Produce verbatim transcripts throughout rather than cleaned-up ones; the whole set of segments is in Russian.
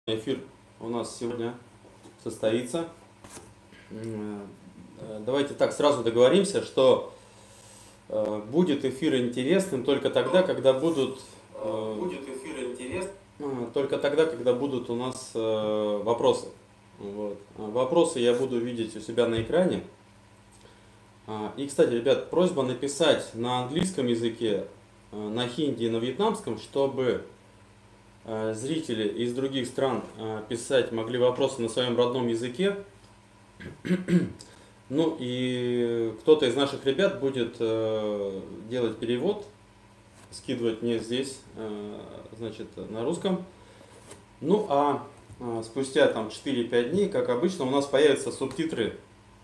Эфир у нас сегодня состоится. Давайте так сразу договоримся, что будет эфир интересным только тогда, когда будут будет эфир интересным только тогда, когда будут у нас вопросы. Вот. Вопросы я буду видеть у себя на экране. И, кстати, ребят, просьба написать на английском языке, на хинди и на вьетнамском, чтобы зрители из других стран писать могли вопросы на своем родном языке. Ну и кто-то из наших ребят будет делать перевод, скидывать мне здесь, значит, на русском. Ну а спустя там четыре-пять дней, как обычно, у нас появятся субтитры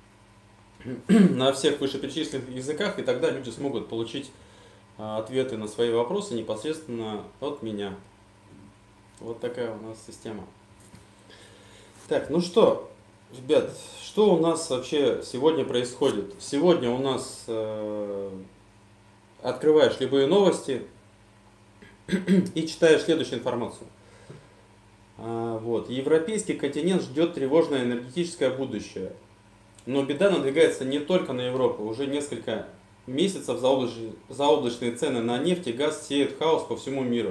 на всех вышеперечисленных языках, и тогда люди смогут получить ответы на свои вопросы непосредственно от меня. Вот такая у нас система. Так, ну что, ребят, что у нас вообще сегодня происходит? Сегодня у нас э, открываешь любые новости и читаешь следующую информацию. А, вот, европейский континент ждет тревожное энергетическое будущее. Но беда надвигается не только на Европу. Уже несколько месяцев заоблачные, заоблачные цены на нефть и газ сеют хаос по всему миру.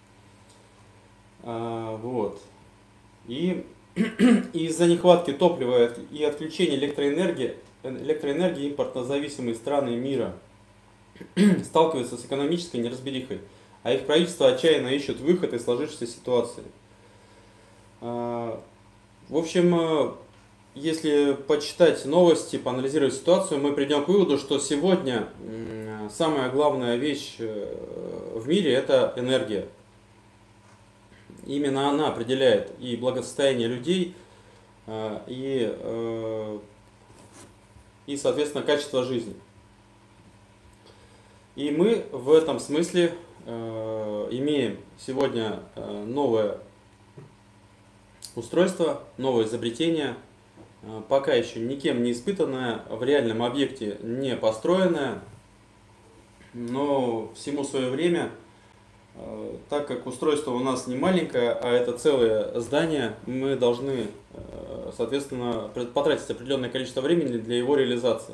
А, вот. И из-за нехватки топлива и отключения электроэнергии, электроэнергии импортозависимые страны мира сталкиваются с экономической неразберихой, а их правительства отчаянно ищут выход из сложившейся ситуации. А, в общем, если почитать новости, поанализировать ситуацию, мы придем к выводу, что сегодня самая главная вещь в мире – это энергия. Именно она определяет и благосостояние людей, и, и, соответственно, качество жизни. И мы в этом смысле имеем сегодня новое устройство, новое изобретение, пока еще никем не испытанное, в реальном объекте не построенное, но всему свое время. Так как устройство у нас не маленькое, а это целое здание, мы должны, соответственно, потратить определенное количество времени для его реализации.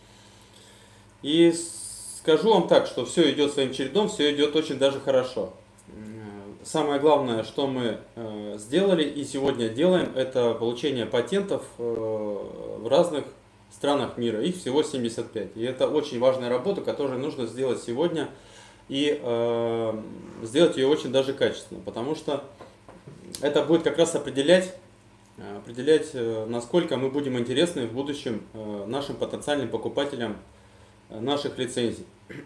И скажу вам так, что все идет своим чередом, все идет очень даже хорошо. Самое главное, что мы сделали и сегодня делаем, это получение патентов в разных странах мира. Их всего семьдесят пять. И это очень важная работа, которую нужно сделать сегодня. И э, сделать ее очень даже качественно, потому что это будет как раз определять, определять, насколько мы будем интересны в будущем э, нашим потенциальным покупателям наших лицензий.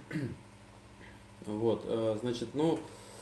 Вот, э, значит, ну,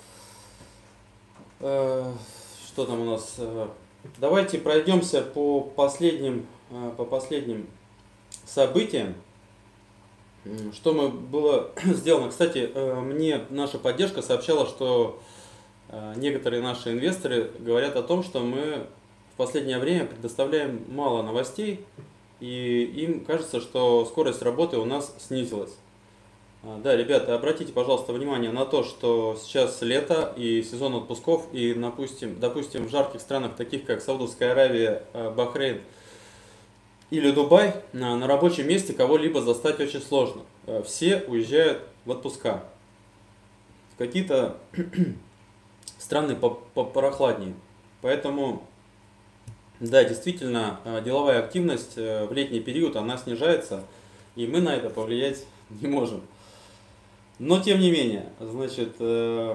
э, что там у нас? Давайте пройдемся по последним, э, по последним событиям. Что мы было сделано? Кстати, мне наша поддержка сообщала, что некоторые наши инвесторы говорят о том, что мы в последнее время предоставляем мало новостей, и им кажется, что скорость работы у нас снизилась. Да, ребята, обратите, пожалуйста, внимание на то, что сейчас лето и сезон отпусков, и, допустим, допустим, в жарких странах, таких как Саудовская Аравия, Бахрейн или Дубай, на рабочем месте кого-либо застать очень сложно. Все уезжают в отпуска. В какие-то страны попрохладнее. Поэтому, да, действительно, деловая активность в летний период, она снижается, и мы на это повлиять не можем. Но, тем не менее, значит, я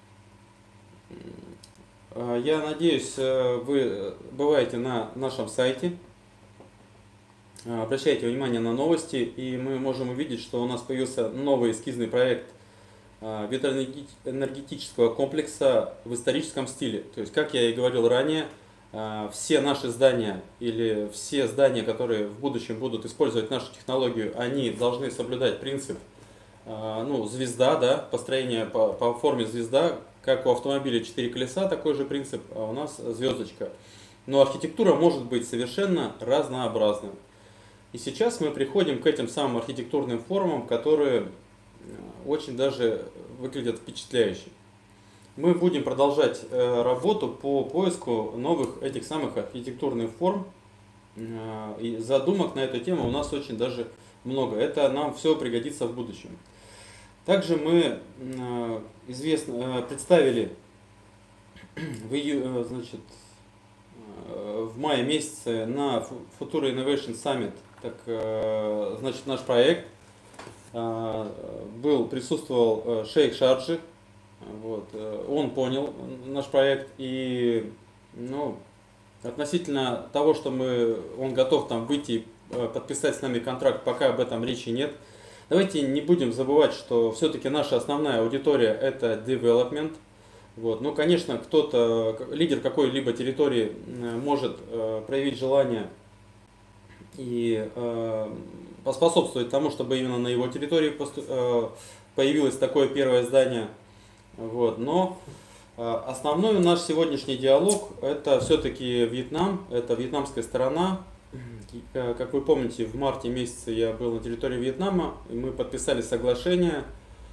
надеюсь, вы бываете на нашем сайте, обращайте внимание на новости, и мы можем увидеть, что у нас появился новый эскизный проект ветроэнергетического комплекса в историческом стиле. То есть, как я и говорил ранее, все наши здания или все здания, которые в будущем будут использовать нашу технологию, они должны соблюдать принцип, ну, звезда, да, построение по, по форме звезда, как у автомобиля четыре колеса, такой же принцип, а у нас звездочка. Но архитектура может быть совершенно разнообразной. И сейчас мы приходим к этим самым архитектурным формам, которые очень даже выглядят впечатляюще. мы будем продолжать э, работу по поиску новых этих самых архитектурных форм. Э, и задумок на эту тему у нас очень даже много. Это нам все пригодится в будущем. Также мы э, известно, э, представили в, ию, э, значит, э, в мае месяце на Futura Innovation Summit так, э, значит, наш проект. Э, был, присутствовал э, шейх Шарджи. Вот, э, он понял наш проект и ну, относительно того, что мы, он готов там выйти, э, подписать с нами контракт, пока об этом речи нет. Давайте не будем забывать, что все-таки наша основная аудитория это development. Вот. Ну, конечно, кто-то, лидер какой-либо территории может э, проявить желание и э, поспособствовать тому, чтобы именно на его территории посту, э, появилось такое первое здание. Вот. Но э, основной наш сегодняшний диалог это все-таки Вьетнам, это вьетнамская сторона. Как вы помните, в марте месяце я был на территории Вьетнама, и мы подписали соглашение.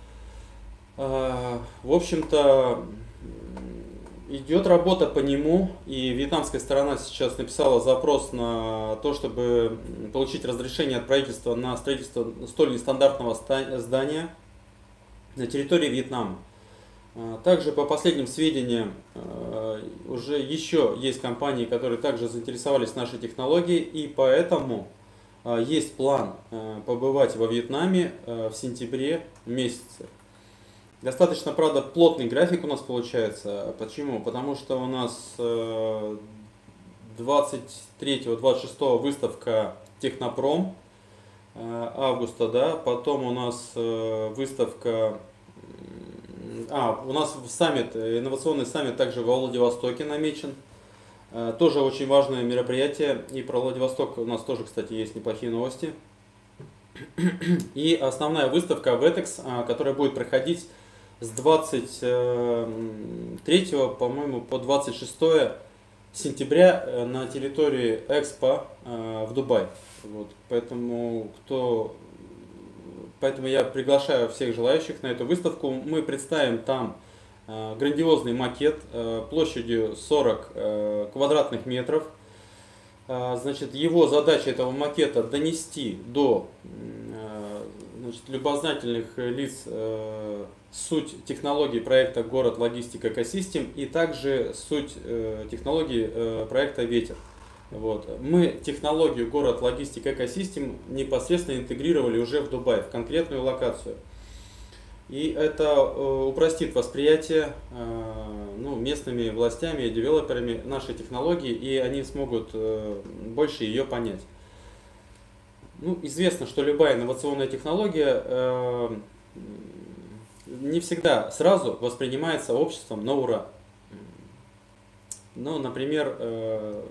В общем-то, идет работа по нему, и вьетнамская сторона сейчас написала запрос на то, чтобы получить разрешение от правительства на строительство столь нестандартного здания на территории Вьетнама. Также по последним сведениям уже еще есть компании, которые также заинтересовались нашей технологией, и поэтому есть план побывать во Вьетнаме в сентябре месяце. Достаточно, правда, плотный график у нас получается. Почему? Потому что у нас двадцать третьего — двадцать шестого выставка Технопром августа, да, потом у нас выставка. А, у нас саммит, инновационный саммит также во Владивостоке намечен. Тоже очень важное мероприятие. И про Владивосток у нас тоже, кстати, есть неплохие новости. И основная выставка Vetex, которая будет проходить с двадцать третьего, по-моему, по двадцать шестое сентября на территории Экспо в Дубае. Вот. Поэтому кто... Поэтому я приглашаю всех желающих на эту выставку. Мы представим там э, грандиозный макет э, площадью сорок э, квадратных метров. Э, значит, его задача этого макета донести до э, значит, любознательных лиц э, суть технологий проекта «Город Логистик Экосистем» и также суть э, технологий э, проекта «Ветер». Вот. Мы технологию город логистик экосистем непосредственно интегрировали уже в Дубае, в конкретную локацию. И это э, упростит восприятие э, ну, местными властями и девелоперами нашей технологии, и они смогут э, больше ее понять. Ну, известно, что любая инновационная технология э, не всегда сразу воспринимается обществом на ура. Ну, например, э,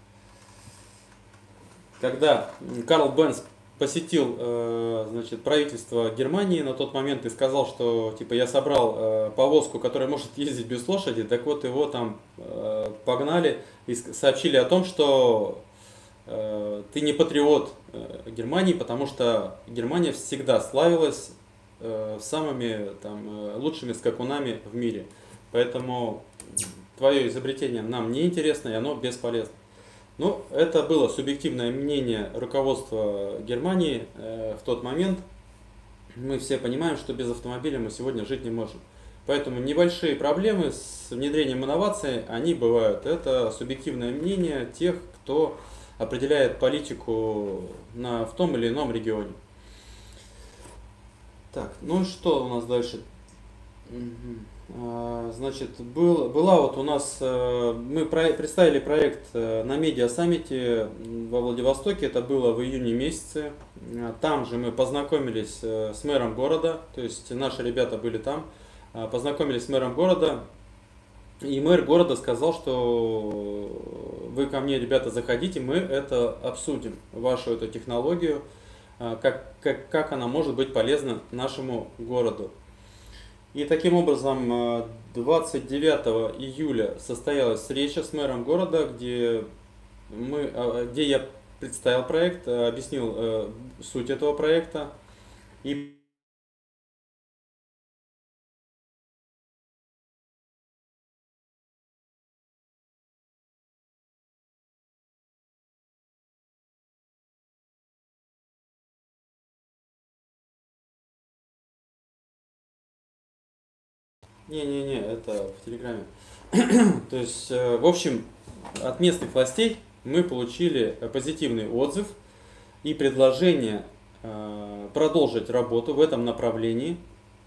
когда Карл Бенц посетил э, значит, правительство Германии на тот момент и сказал, что типа я собрал э, повозку, которая может ездить без лошади, так вот его там э, погнали и сообщили о том, что э, ты не патриот э, Германии, потому что Германия всегда славилась э, самыми там, э, лучшими скакунами в мире. Поэтому твое изобретение нам не интересно и оно бесполезно. Ну, это было субъективное мнение руководства Германии э, в тот момент. Мы все понимаем, что без автомобиля мы сегодня жить не можем. Поэтому небольшие проблемы с внедрением инноваций, они бывают. Это субъективное мнение тех, кто определяет политику на, в том или ином регионе. Так, ну и что у нас дальше? Значит, был, была вот у нас, мы представили проект на медиа-саммите во Владивостоке, это было в июне месяце. Там же мы познакомились с мэром города, то есть наши ребята были там, познакомились с мэром города. И мэр города сказал, что вы ко мне, ребята, заходите, мы это обсудим, вашу эту технологию, как, как, как она может быть полезна нашему городу. И таким образом двадцать девятого июля состоялась встреча с мэром города, где, мы, где я представил проект, объяснил суть этого проекта. И Не-не-не, это в Телеграме. То есть, э, в общем, от местных властей мы получили позитивный отзыв и предложение э, продолжить работу в этом направлении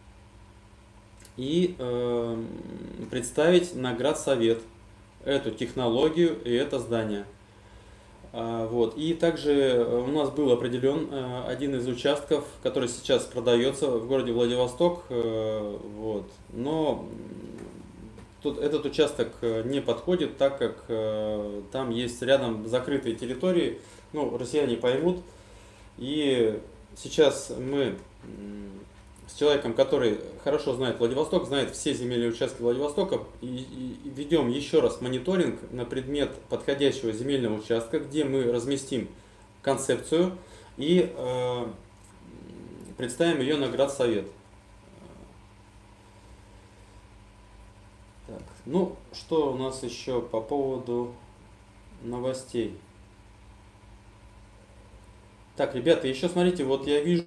и э, представить на Градсовет эту технологию и это здание. А, вот. И также у нас был определен э, один из участков, который сейчас продается в городе Владивосток. Э, вот. Но тут этот участок не подходит, так как э, там есть рядом закрытые территории. Ну, россияне поймут. И сейчас мы м, с человеком, который хорошо знает Владивосток, знает все земельные участки Владивостока, и, и- и ведем еще раз мониторинг на предмет подходящего земельного участка, где мы разместим концепцию и э, представим ее на Градсовет. Так, ну, что у нас еще по поводу новостей? Так, ребята, еще смотрите, вот я вижу.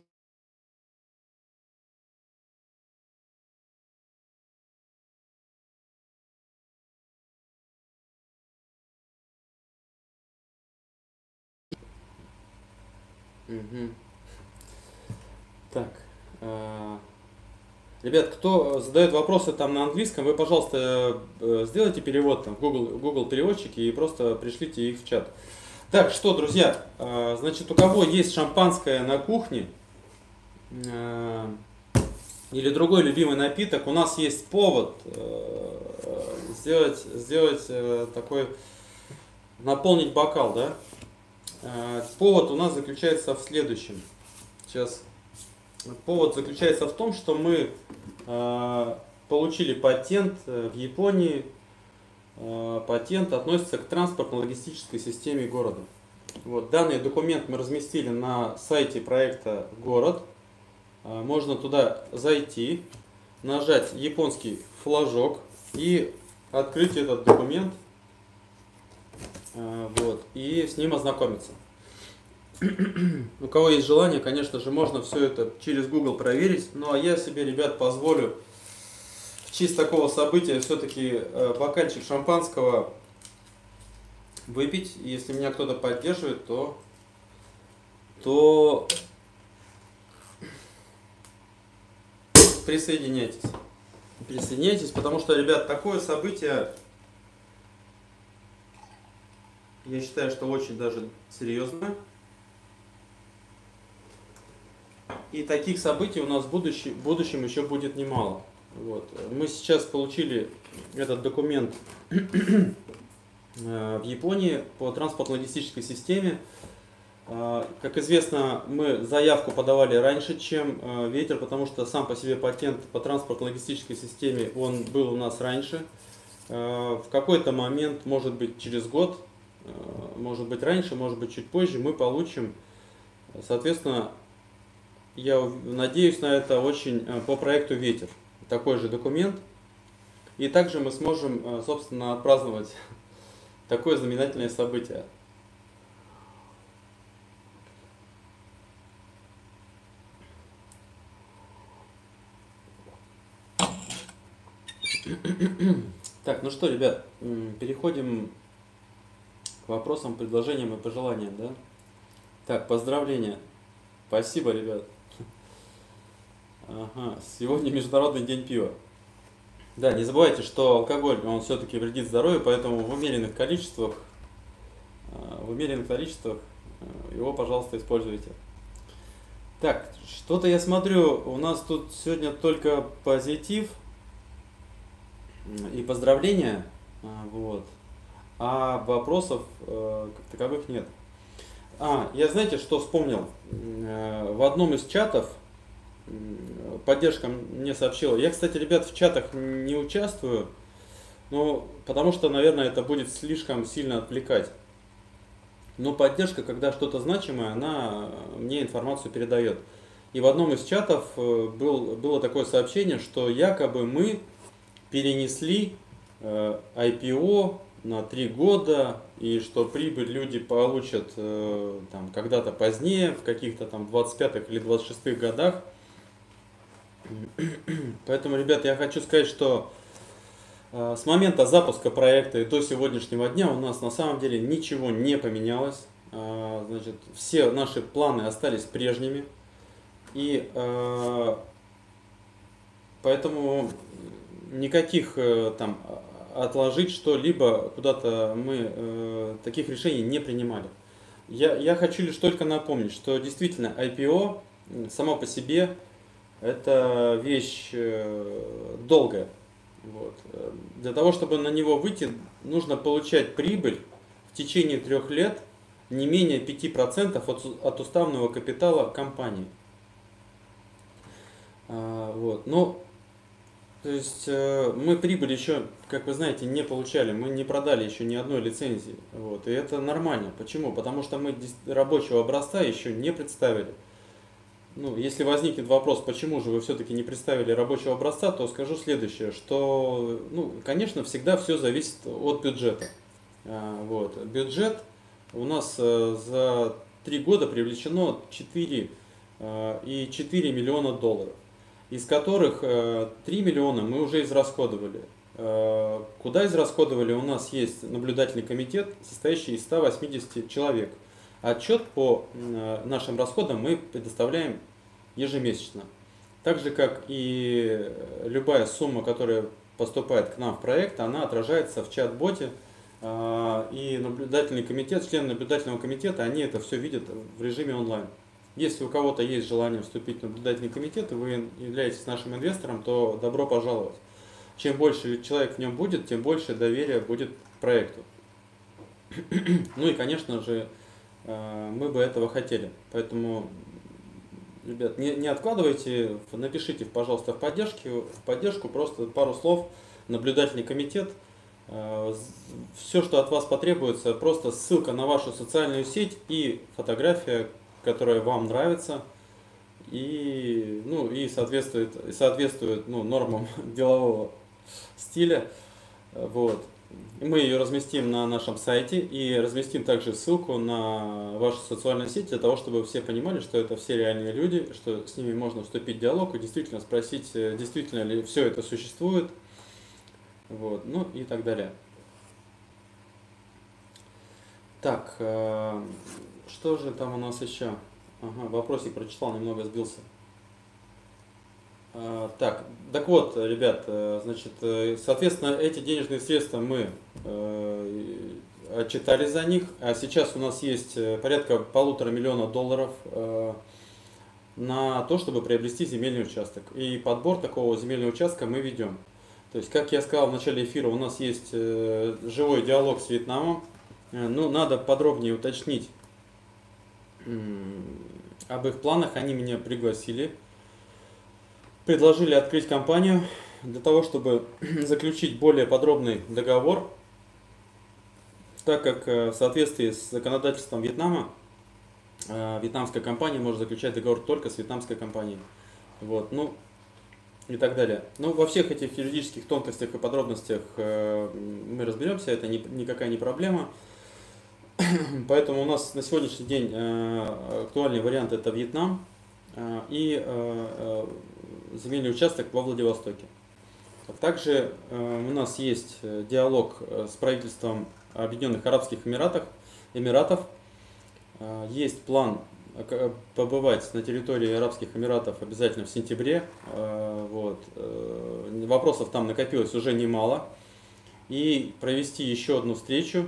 Мгм. Так, э, ребят, кто задает вопросы там на английском, вы, пожалуйста, э, сделайте перевод там в Google, Google переводчики и просто пришлите их в чат. Так, что, друзья, э, значит, у кого есть шампанское на кухне э, или другой любимый напиток, у нас есть повод э, сделать, сделать э, такой, наполнить бокал, да? Э, Повод у нас заключается в следующем. Сейчас. Повод заключается в том, что мы э, получили патент э, в Японии. Э, патент относится к транспортно-логистической системе города. Вот, данный документ мы разместили на сайте проекта «Город». Э, можно туда зайти, нажать японский флажок и открыть этот документ, э, вот, и с ним ознакомиться. У кого есть желание, конечно же, можно все это через Google проверить. Ну а я себе, ребят, позволю в честь такого события все-таки бокальчик шампанского выпить. Если меня кто-то поддерживает, то, то присоединяйтесь. Присоединяйтесь, потому что, ребят, такое событие, я считаю, что очень даже серьезное. И таких событий у нас в будущем, в будущем еще будет немало. Вот. Мы сейчас получили этот документ в Японии по транспортно-логистической системе. Как известно, мы заявку подавали раньше, чем ветер, потому что сам по себе патент по транспортно-логистической системе он был у нас раньше. В какой-то момент, может быть через год, может быть раньше, может быть чуть позже, мы получим, соответственно, я надеюсь на это очень по проекту «Ветер». Такой же документ. И также мы сможем, собственно, отпраздновать такое знаменательное событие. Так, ну что, ребят, переходим к вопросам, предложениям и пожеланиям, да? Так, поздравления. Спасибо, ребят. Ага, сегодня Международный день пива. Да, не забывайте, что алкоголь, он все-таки вредит здоровью, поэтому в умеренных количествах, в умеренных количествах его, пожалуйста, используйте. Так, что-то я смотрю, у нас тут сегодня только позитив и поздравления, вот, а вопросов как таковых нет. А, я знаете, что вспомнил? В одном из чатов поддержка мне сообщила. Я, кстати, ребят, в чатах не участвую, но потому что, наверное, это будет слишком сильно отвлекать. Но поддержка, когда что-то значимое, она мне информацию передает. И в одном из чатов был, было такое сообщение, что якобы мы перенесли ай пи о на три года, и что прибыль люди получат там когда-то позднее, в каких-то там двадцать пятых или двадцать шестых годах. Поэтому, ребят, я хочу сказать, что э, с момента запуска проекта и до сегодняшнего дня у нас на самом деле ничего не поменялось. Э, значит, все наши планы остались прежними. И э, поэтому никаких э, там отложить что-либо куда-то мы э, таких решений не принимали. Я, я хочу лишь только напомнить, что действительно ай пи о само по себе это вещь э, долгая. Вот. Для того, чтобы на него выйти, нужно получать прибыль в течение трех лет не менее пяти процентов от, от уставного капитала компании. А, вот. Но то есть э, мы прибыль еще, как вы знаете, не получали, мы не продали еще ни одной лицензии. Вот. И это нормально. Почему? Потому что мы рабочего образца еще не представили. Ну, если возникнет вопрос, почему же вы все-таки не представили рабочего образца, то скажу следующее, что, ну, конечно, всегда все зависит от бюджета. А, вот. Бюджет у нас э, за три года привлечено четыре и четыре миллиона долларов, из которых три миллиона мы уже израсходовали. Куда израсходовали? У нас есть наблюдательный комитет, состоящий из ста восьмидесяти человек. Отчет по нашим расходам мы предоставляем ежемесячно. Так же, как и любая сумма, которая поступает к нам в проект, она отражается в чат-боте. И наблюдательный комитет, члены наблюдательного комитета, они это все видят в режиме онлайн. Если у кого-то есть желание вступить в наблюдательный комитет, и вы являетесь нашим инвестором, то добро пожаловать. Чем больше человек в нем будет, тем больше доверия будет к проекту. Ну и, конечно же, мы бы этого хотели. Поэтому, ребят, не, не откладывайте, напишите, пожалуйста, в поддержку, в поддержку просто пару слов, наблюдательный комитет. Все, что от вас потребуется, просто ссылка на вашу социальную сеть и фотография, которая вам нравится и, ну, и соответствует, соответствует ну, нормам делового стиля. Вот. Мы ее разместим на нашем сайте и разместим также ссылку на вашу социальную сеть для того, чтобы все понимали, что это все реальные люди, что с ними можно вступить в диалог и действительно спросить, действительно ли все это существует. Вот. Ну и так далее. Так, что же там у нас еще? Ага, вопросик прочитал, немного сбился. А, так, так вот, ребят, значит, соответственно, эти денежные средства мы э, отчитали за них, а сейчас у нас есть порядка полутора миллиона долларов э, на то, чтобы приобрести земельный участок. И подбор такого земельного участка мы ведем. То есть, как я сказал в начале эфира, у нас есть э, живой диалог с Вьетнамом. Ну, надо подробнее уточнить об их планах. Они меня пригласили, предложили открыть компанию для того, чтобы заключить более подробный договор, так как в соответствии с законодательством Вьетнама вьетнамская компания может заключать договор только с вьетнамской компанией. Вот, ну и так далее. Ну, во всех этих юридических тонкостях и подробностях мы разберемся, это никакая не проблема. Поэтому у нас на сегодняшний день актуальный вариант — это Вьетнам и земельный участок во Владивостоке. Также у нас есть диалог с правительством Объединенных Арабских Эмиратов. Эмиратов. Есть план побывать на территории Арабских Эмиратов обязательно в сентябре. Вот. Вопросов там накопилось уже немало. И провести еще одну встречу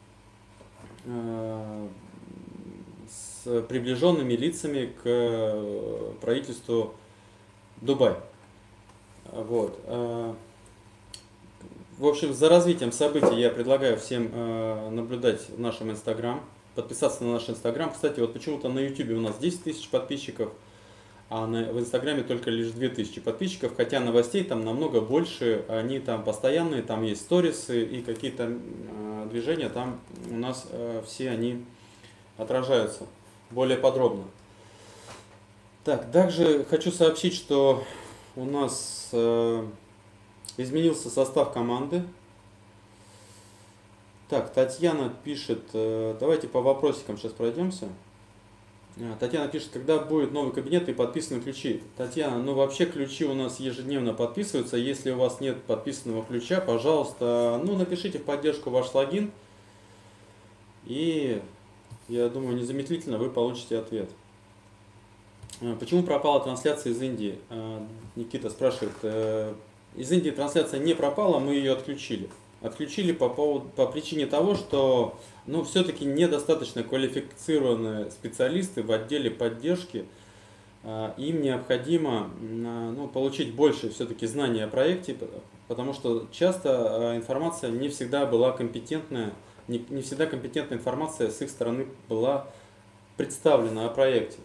с приближенными лицами к правительству Дубая. Вот. В общем, за развитием событий я предлагаю всем наблюдать в нашем Инстаграм, подписаться на наш Инстаграм. Кстати, вот почему-то на Ютубе у нас десять тысяч подписчиков, а на, в Инстаграме только лишь две тысячи подписчиков, хотя новостей там намного больше, они там постоянные, там есть сторисы и какие-то э, движения, там у нас э, все они отражаются более подробно. Так, также хочу сообщить, что у нас э, изменился состав команды. Так, Татьяна пишет, э, давайте по вопросикам сейчас пройдемся. А, Татьяна пишет, когда будет новый кабинет и подписаны ключи. Татьяна, ну вообще ключи у нас ежедневно подписываются. Если у вас нет подписанного ключа, пожалуйста, ну напишите в поддержку ваш логин. И я думаю, незамедлительно вы получите ответ. А, Почему пропала трансляция из Индии? А, Никита спрашивает. э, Из Индии трансляция не пропала, мы ее отключили. Отключили по поводу, по причине того, что ну, все-таки недостаточно квалифицированные специалисты в отделе поддержки. А, Им необходимо м, ну, получить больше все-таки знаний о проекте, п- потому что часто а, информация не всегда была компетентная, не, не всегда компетентная информация с их стороны была представлена о проекте.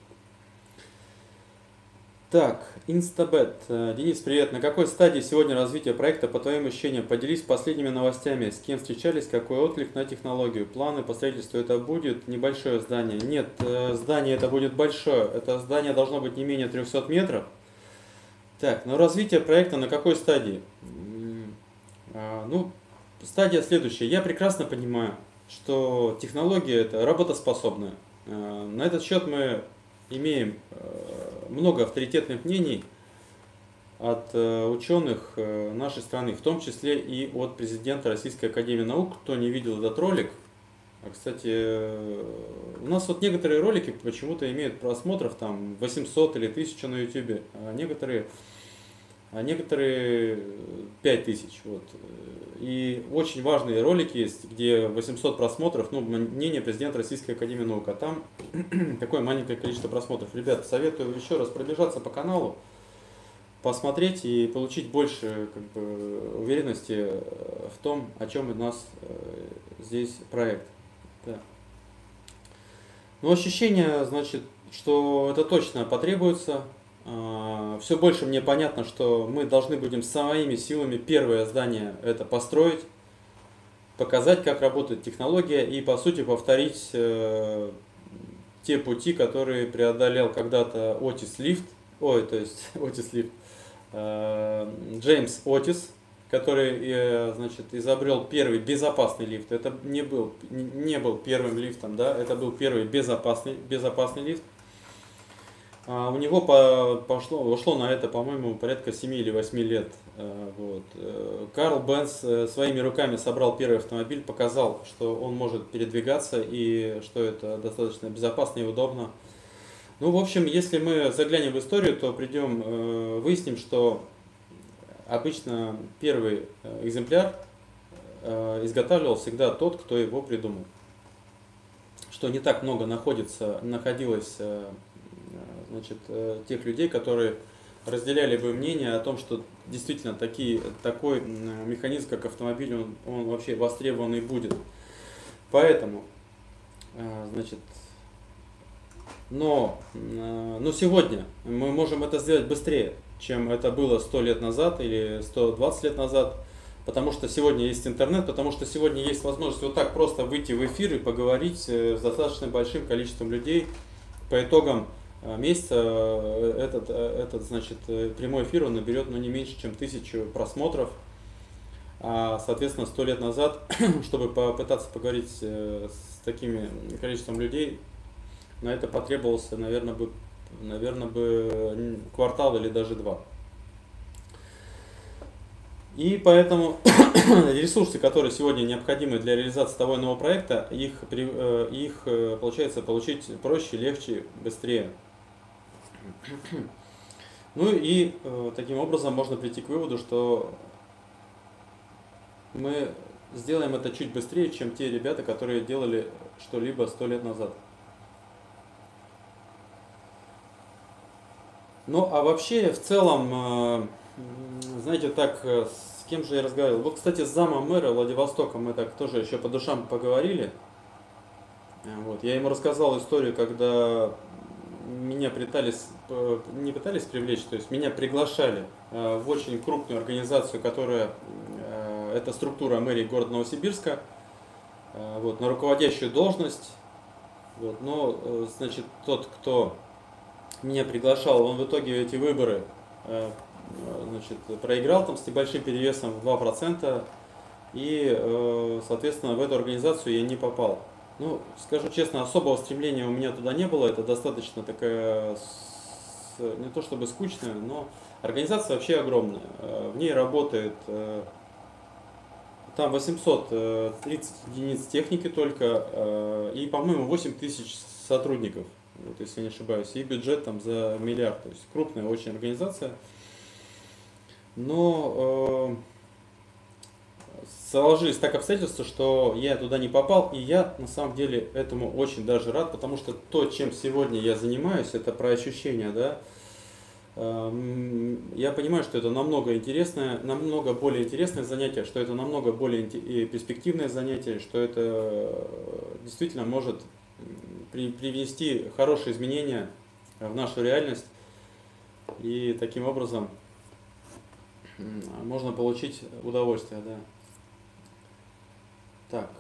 Так, Инстабет. Э, Денис, привет. На какой стадии сегодня развития проекта, по твоим ощущениям? Поделись последними новостями. С кем встречались, какой отклик на технологию? Планы по строительству это будет небольшое здание? Нет, э, здание это будет большое. Это здание должно быть не менее трехсот метров. Так, но развитие проекта на какой стадии? М, а, Ну, стадия следующая. Я прекрасно понимаю, что технология это работоспособная. Э, На этот счет мы имеем э, много авторитетных мнений от э, ученых э, нашей страны, в том числе и от президента Российской Академии Наук. Кто не видел этот ролик, а, кстати, э, у нас вот некоторые ролики почему-то имеют просмотров там восемьсот или тысячу на YouTube, а некоторые, а некоторые пять тысяч. Вот. И очень важные ролики есть, где восемьсот просмотров, ну, мнение президента Российской Академии Наук, а там такое маленькое количество просмотров. Ребят, советую еще раз пробежаться по каналу, посмотреть и получить больше как бы, уверенности э, в том, о чем у нас э, здесь проект. Да. Но ощущение, значит, что это точно потребуется. Все больше мне понятно, что мы должны будем своими силами первое здание это построить, показать, как работает технология и, по сути, повторить э, те пути, которые преодолел когда-то Отис Лифт, ой, то есть Отис Лифт, э, Джеймс Отис, который, э, значит, изобрел первый безопасный лифт. Это не был, не был первым лифтом, да, это был первый безопасный, безопасный лифт. А у него по, пошло, ушло на это, по-моему, порядка семи или восьми лет. Э, Вот. Э, Карл Бенц э, своими руками собрал первый автомобиль, показал, что он может передвигаться и что это достаточно безопасно и удобно. Ну, в общем, если мы заглянем в историю, то придем, э, выясним, что обычно первый э, экземпляр э, изготавливал всегда тот, кто его придумал. Что не так много находится, находилось э, значит, э, тех людей, которые разделяли бы мнение о том, что действительно такие, такой м, механизм, как автомобиль, он, он вообще востребованный будет. Поэтому, э, значит, но, э, но сегодня мы можем это сделать быстрее, чем это было сто лет назад или сто двадцать лет назад, потому что сегодня есть интернет, потому что сегодня есть возможность вот так просто выйти в эфир и поговорить э, с достаточно большим количеством людей. По итогам э, месяца э, этот, э, этот значит, э, прямой эфир он наберет ну, не меньше, чем тысячу просмотров. А, соответственно, сто лет назад, чтобы попытаться поговорить э, с таким количеством людей, на это потребовался, наверное, бы, наверное, бы квартал или даже два. И поэтому ресурсы, которые сегодня необходимы для реализации того или иного проекта, их, их получается получить проще, легче, быстрее. Ну и таким образом можно прийти к выводу, что мы сделаем это чуть быстрее, чем те ребята, которые делали что-либо сто лет назад. Ну, а вообще, в целом, знаете, так, с кем же я разговаривал? Вот, кстати, с замом мэра Владивостока мы так тоже еще по душам поговорили. Вот. Я ему рассказал историю, когда меня пытались, не пытались привлечь, то есть меня приглашали в очень крупную организацию, которая, это структура мэрии города Новосибирска, вот, на руководящую должность. Вот. Но, значит, тот, кто меня приглашал, он в итоге эти выборы значит, проиграл там с небольшим перевесом в два процента, и, соответственно, в эту организацию я не попал. Ну, скажу честно, особого стремления у меня туда не было. Это достаточно такая, с- не то чтобы скучная, но организация вообще огромная. Э, В ней работает, э, там восемьсот тридцать единиц техники только, э, и, по-моему, восемь тысяч сотрудников, вот, если не ошибаюсь, и бюджет там за миллиард. То есть крупная очень организация. Но э, сложились так обстоятельства, что я туда не попал, и я на самом деле этому очень даже рад, потому что то, чем сегодня я занимаюсь, это про ощущения, да. Эм, Я понимаю, что это намного интересное, намного более интересное занятие, что это намного более инте- и перспективное занятие, что это э, действительно может м, при- привнести хорошие изменения в нашу реальность, и таким образом м, можно получить удовольствие, да. Так,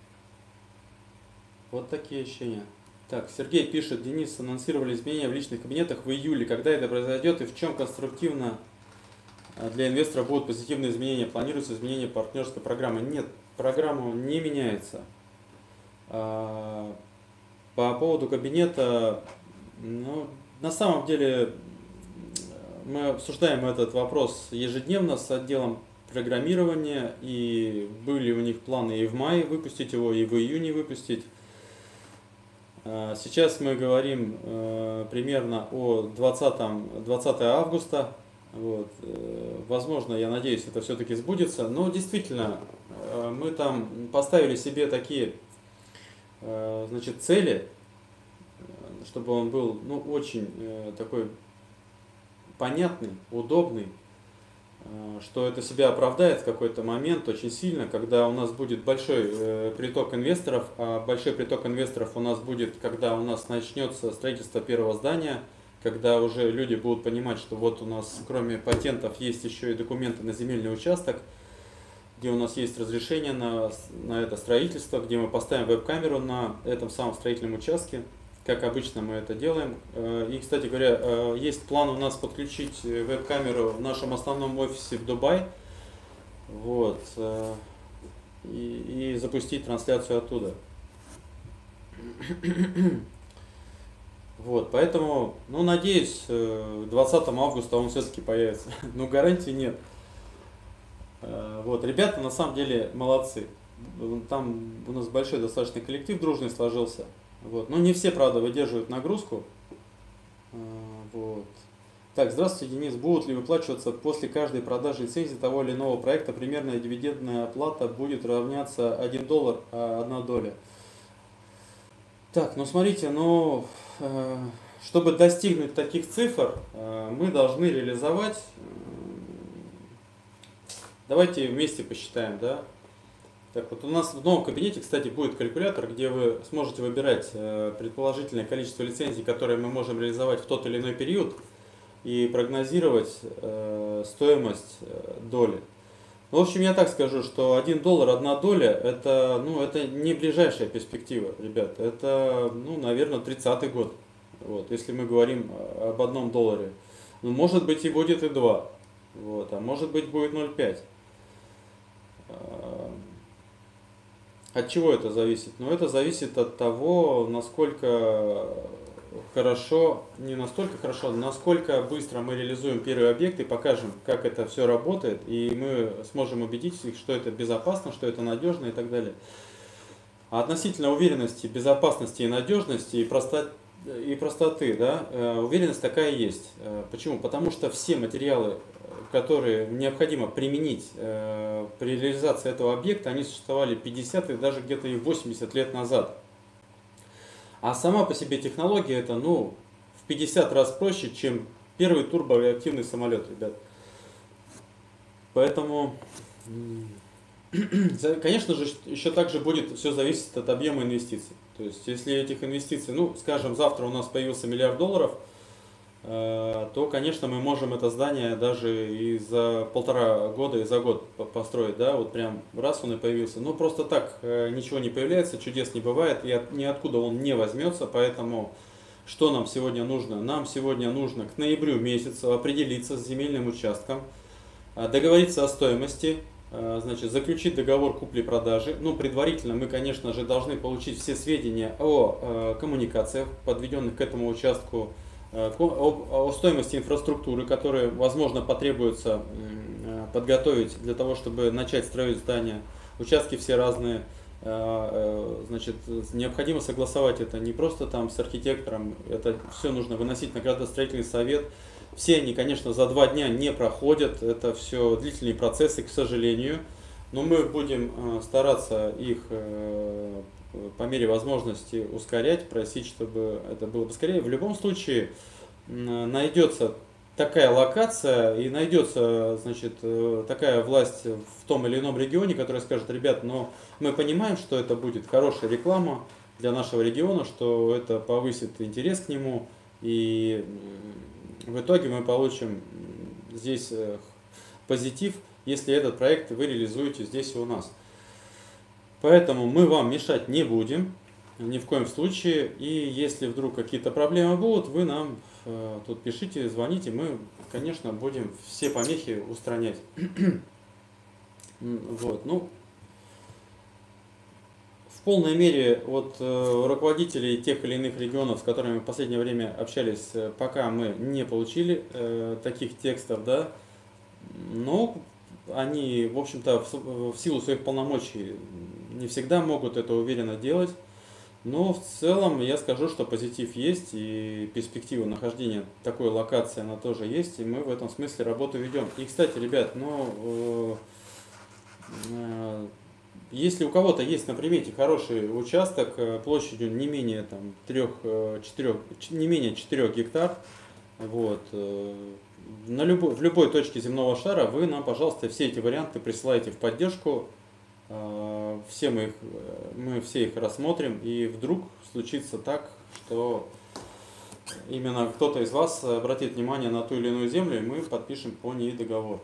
вот такие ощущения. Так, Сергей пишет: Денис, анонсировали изменения в личных кабинетах в июле. Когда это произойдет и в чем конструктивно а, для инвестора будут позитивные изменения? Планируется изменение партнерской программы? Нет, программа не меняется. А, По поводу кабинета, ну, на самом деле мы обсуждаем этот вопрос ежедневно с отделом программирования, и были у них планы и в мае выпустить его, и в июне выпустить. А, Сейчас мы говорим э, примерно о двадцатом, двадцатого августа. Вот. э, Возможно, я надеюсь, это все-таки сбудется. Но действительно, э, мы там поставили себе такие э, значит, цели, э, чтобы он был, ну, очень э, такой понятный, удобный, э, что это себя оправдает в какой-то момент очень сильно, когда у нас будет большой э, приток инвесторов, а большой приток инвесторов у нас будет, когда у нас начнется строительство первого здания, когда уже люди будут понимать, что вот у нас кроме патентов есть еще и документы на земельный участок, где у нас есть разрешение на, на это строительство, где мы поставим веб-камеру на этом самом строительном участке, как обычно мы это делаем. Э, И, кстати говоря, э, есть план у нас подключить э, веб-камеру в нашем основном офисе в Дубай, вот, э, и, и запустить трансляцию оттуда. Вот, поэтому, ну, надеюсь, э, двадцатого августа он все-таки появится. Но гарантий нет. Э, Вот, ребята на самом деле молодцы. Там у нас большой достаточно коллектив дружный сложился. Вот. Но не все, правда, выдерживают нагрузку. Э, Вот. Так, здравствуйте, Денис. Будут ли выплачиваться после каждой продажи лицензии того или иного проекта примерная дивидендная оплата будет равняться один доллар, а одна доля? Так, ну смотрите, ну, э, чтобы достигнуть таких цифр, э, мы должны реализовать, давайте вместе посчитаем, да. Так, вот у нас в новом кабинете, кстати, будет калькулятор, где вы сможете выбирать э, предположительное количество лицензий, которые мы можем реализовать в тот или иной период, и прогнозировать э, стоимость э, доли. Ну, в общем, я так скажу, что один доллар, одна доля, это, ну, это не ближайшая перспектива, ребят. Это, ну, наверное, тридцатый год. Вот, если мы говорим об одном долларе. Ну, может быть, и будет и два. Вот, а может быть, будет ноль целых пять. От чего это зависит? Ну, это зависит от того, насколько хорошо, не настолько хорошо, насколько быстро мы реализуем первый объект и покажем, как это все работает, и мы сможем убедить их, что это безопасно, что это надежно и так далее. А относительно уверенности, безопасности и надежности и, просто, и простоты, да, уверенность такая есть. Почему? Потому что все материалы, которые необходимо применить при реализации этого объекта, они существовали пятьдесят и даже где-то и восемьдесят лет назад. А сама по себе технология это, ну, в пятьдесят раз проще, чем первый турбореактивный самолет, ребят. Поэтому, конечно же, еще также будет все зависеть от объема инвестиций. То есть, если этих инвестиций, ну, скажем, завтра у нас появился миллиард долларов, то, конечно, мы можем это здание даже и за полтора года, и за год построить, да, вот прям раз он и появился. Но просто так ничего не появляется, чудес не бывает, и от, ниоткуда он не возьмется, поэтому что нам сегодня нужно? Нам сегодня нужно к ноябрю месяцу определиться с земельным участком, договориться о стоимости, значит, заключить договор купли-продажи. Ну, предварительно мы, конечно же, должны получить все сведения о коммуникациях, подведенных к этому участку, о, о стоимости инфраструктуры, которая, возможно, потребуется подготовить для того, чтобы начать строить здание. Участки все разные. Значит, необходимо согласовать это не просто там с архитектором, это все нужно выносить на градостроительный совет. Все они, конечно, за два дня не проходят, это все длительные процессы, к сожалению, но мы будем стараться их по мере возможности ускорять, просить, чтобы это было быстрее. В любом случае найдется такая локация и найдется, значит, такая власть в том или ином регионе, которая скажет: ребят, но мы понимаем, что это будет хорошая реклама для нашего региона, что это повысит интерес к нему, и в итоге мы получим здесь позитив, если этот проект вы реализуете здесь и у нас. Поэтому мы вам мешать не будем, ни в коем случае. И если вдруг какие-то проблемы будут, вы нам э, тут пишите, звоните, мы, конечно, будем все помехи устранять. Вот, ну, в полной мере от э, руководителей тех или иных регионов, с которыми мы в последнее время общались, пока мы не получили э, таких текстов, да, но они, в общем-то, в, в силу своих полномочий не всегда могут это уверенно делать. Но в целом я скажу, что позитив есть, и перспектива нахождения такой локации, она тоже есть, и мы в этом смысле работу ведем. И, кстати, ребят, ну, э, э, если у кого-то есть на примете хороший участок площадью не менее там, трех-четырех, не менее четырёх гектар, вот, э, на любой, в любой точке земного шара, вы нам, пожалуйста, все эти варианты присылайте в поддержку. Все мы, их, мы все их рассмотрим, и вдруг случится так, что именно кто-то из вас обратит внимание на ту или иную землю, и мы подпишем по ней договор.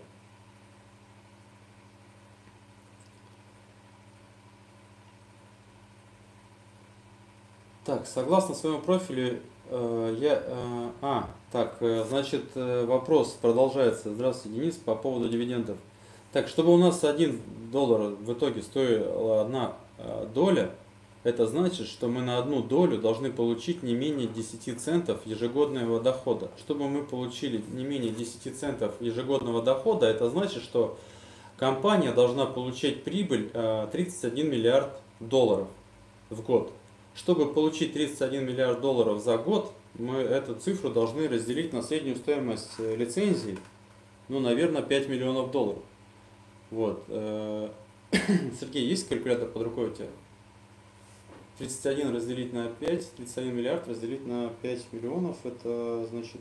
Так, согласно своему профилю, э, я... Э, а, так, э, значит, э, вопрос продолжается. Здравствуйте, Денис, по поводу дивидендов. Так, чтобы у нас один доллар в итоге стоила одна э, доля, это значит, что мы на одну долю должны получить не менее десяти центов ежегодного дохода. Чтобы мы получили не менее десяти центов ежегодного дохода, это значит, что компания должна получать прибыль э, тридцать один миллиард долларов в год. Чтобы получить тридцать один миллиард долларов за год, мы эту цифру должны разделить на среднюю стоимость лицензии, ну, наверное, пять миллионов долларов. Вот. Сергей, есть калькулятор под рукой у тебя? тридцать один разделить на пять, тридцать один миллиард разделить на пять миллионов, это значит...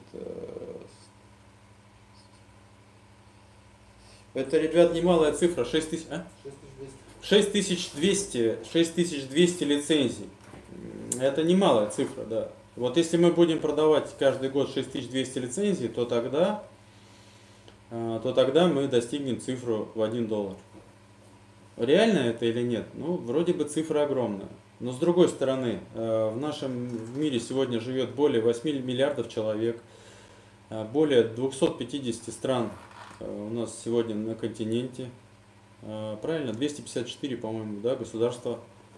Это, ребят, немалая цифра, шесть тысяч... А? шесть тысяч двести, шесть тысяч двести лицензий. Это немалая цифра, да. Вот если мы будем продавать каждый год шесть тысяч двести лицензий, то тогда... то тогда мы достигнем цифру в один доллар. Реально это или нет? Ну, вроде бы цифра огромная. Но с другой стороны, в нашем мире сегодня живет более восьми миллиардов человек, более двухсот пятидесяти стран у нас сегодня на континенте. Правильно, двести пятьдесят четыре, по-моему, да, государства.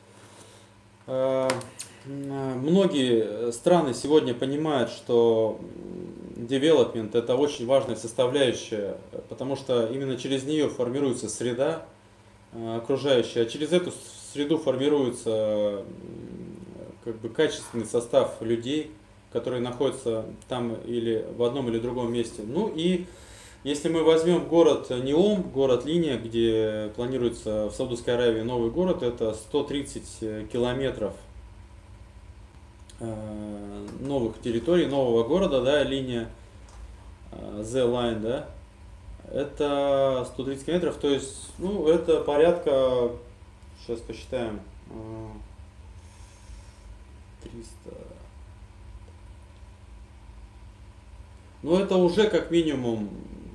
Многие страны сегодня понимают, что development это очень важная составляющая, потому что именно через нее формируется среда окружающая, а через эту среду формируется как бы качественный состав людей, которые находятся там или в одном или другом месте. Ну и если мы возьмем город Неом, город Линия, где планируется в Саудовской Аравии новый город, это сто тридцать километров новых территорий, нового города, да, линия The Line, да, это сто тридцать километров, то есть, ну, это порядка, сейчас посчитаем, триста, ну, это уже как минимум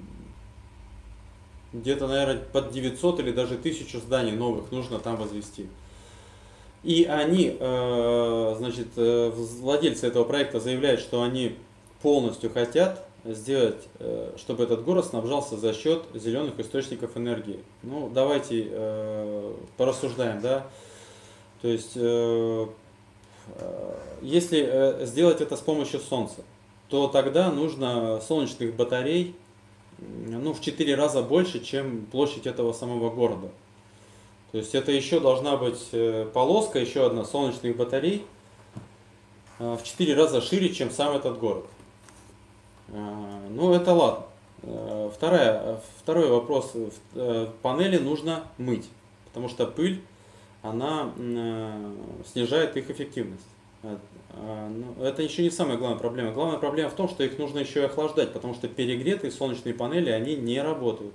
где-то, наверное, под девятьсот или даже тысячу зданий новых нужно там возвести. И они, значит, владельцы этого проекта заявляют, что они полностью хотят сделать, э, чтобы этот город снабжался за счет зеленых источников энергии? Ну, давайте э, порассуждаем, да. То есть, э, э, если э, сделать это с помощью солнца, то тогда нужно солнечных батарей, ну, в четыре раза больше, чем площадь этого самого города. То есть это еще должна быть э, полоска, еще одна солнечных батарей э, в четыре раза шире, чем сам этот город. Э, ну, это ладно. Э, вторая, второй вопрос. Э, панели нужно мыть, потому что пыль, она э, снижает их эффективность. Э, э, ну, это еще не самая главная проблема. Главная проблема в том, что их нужно еще и охлаждать, потому что перегретые солнечные панели, они не работают.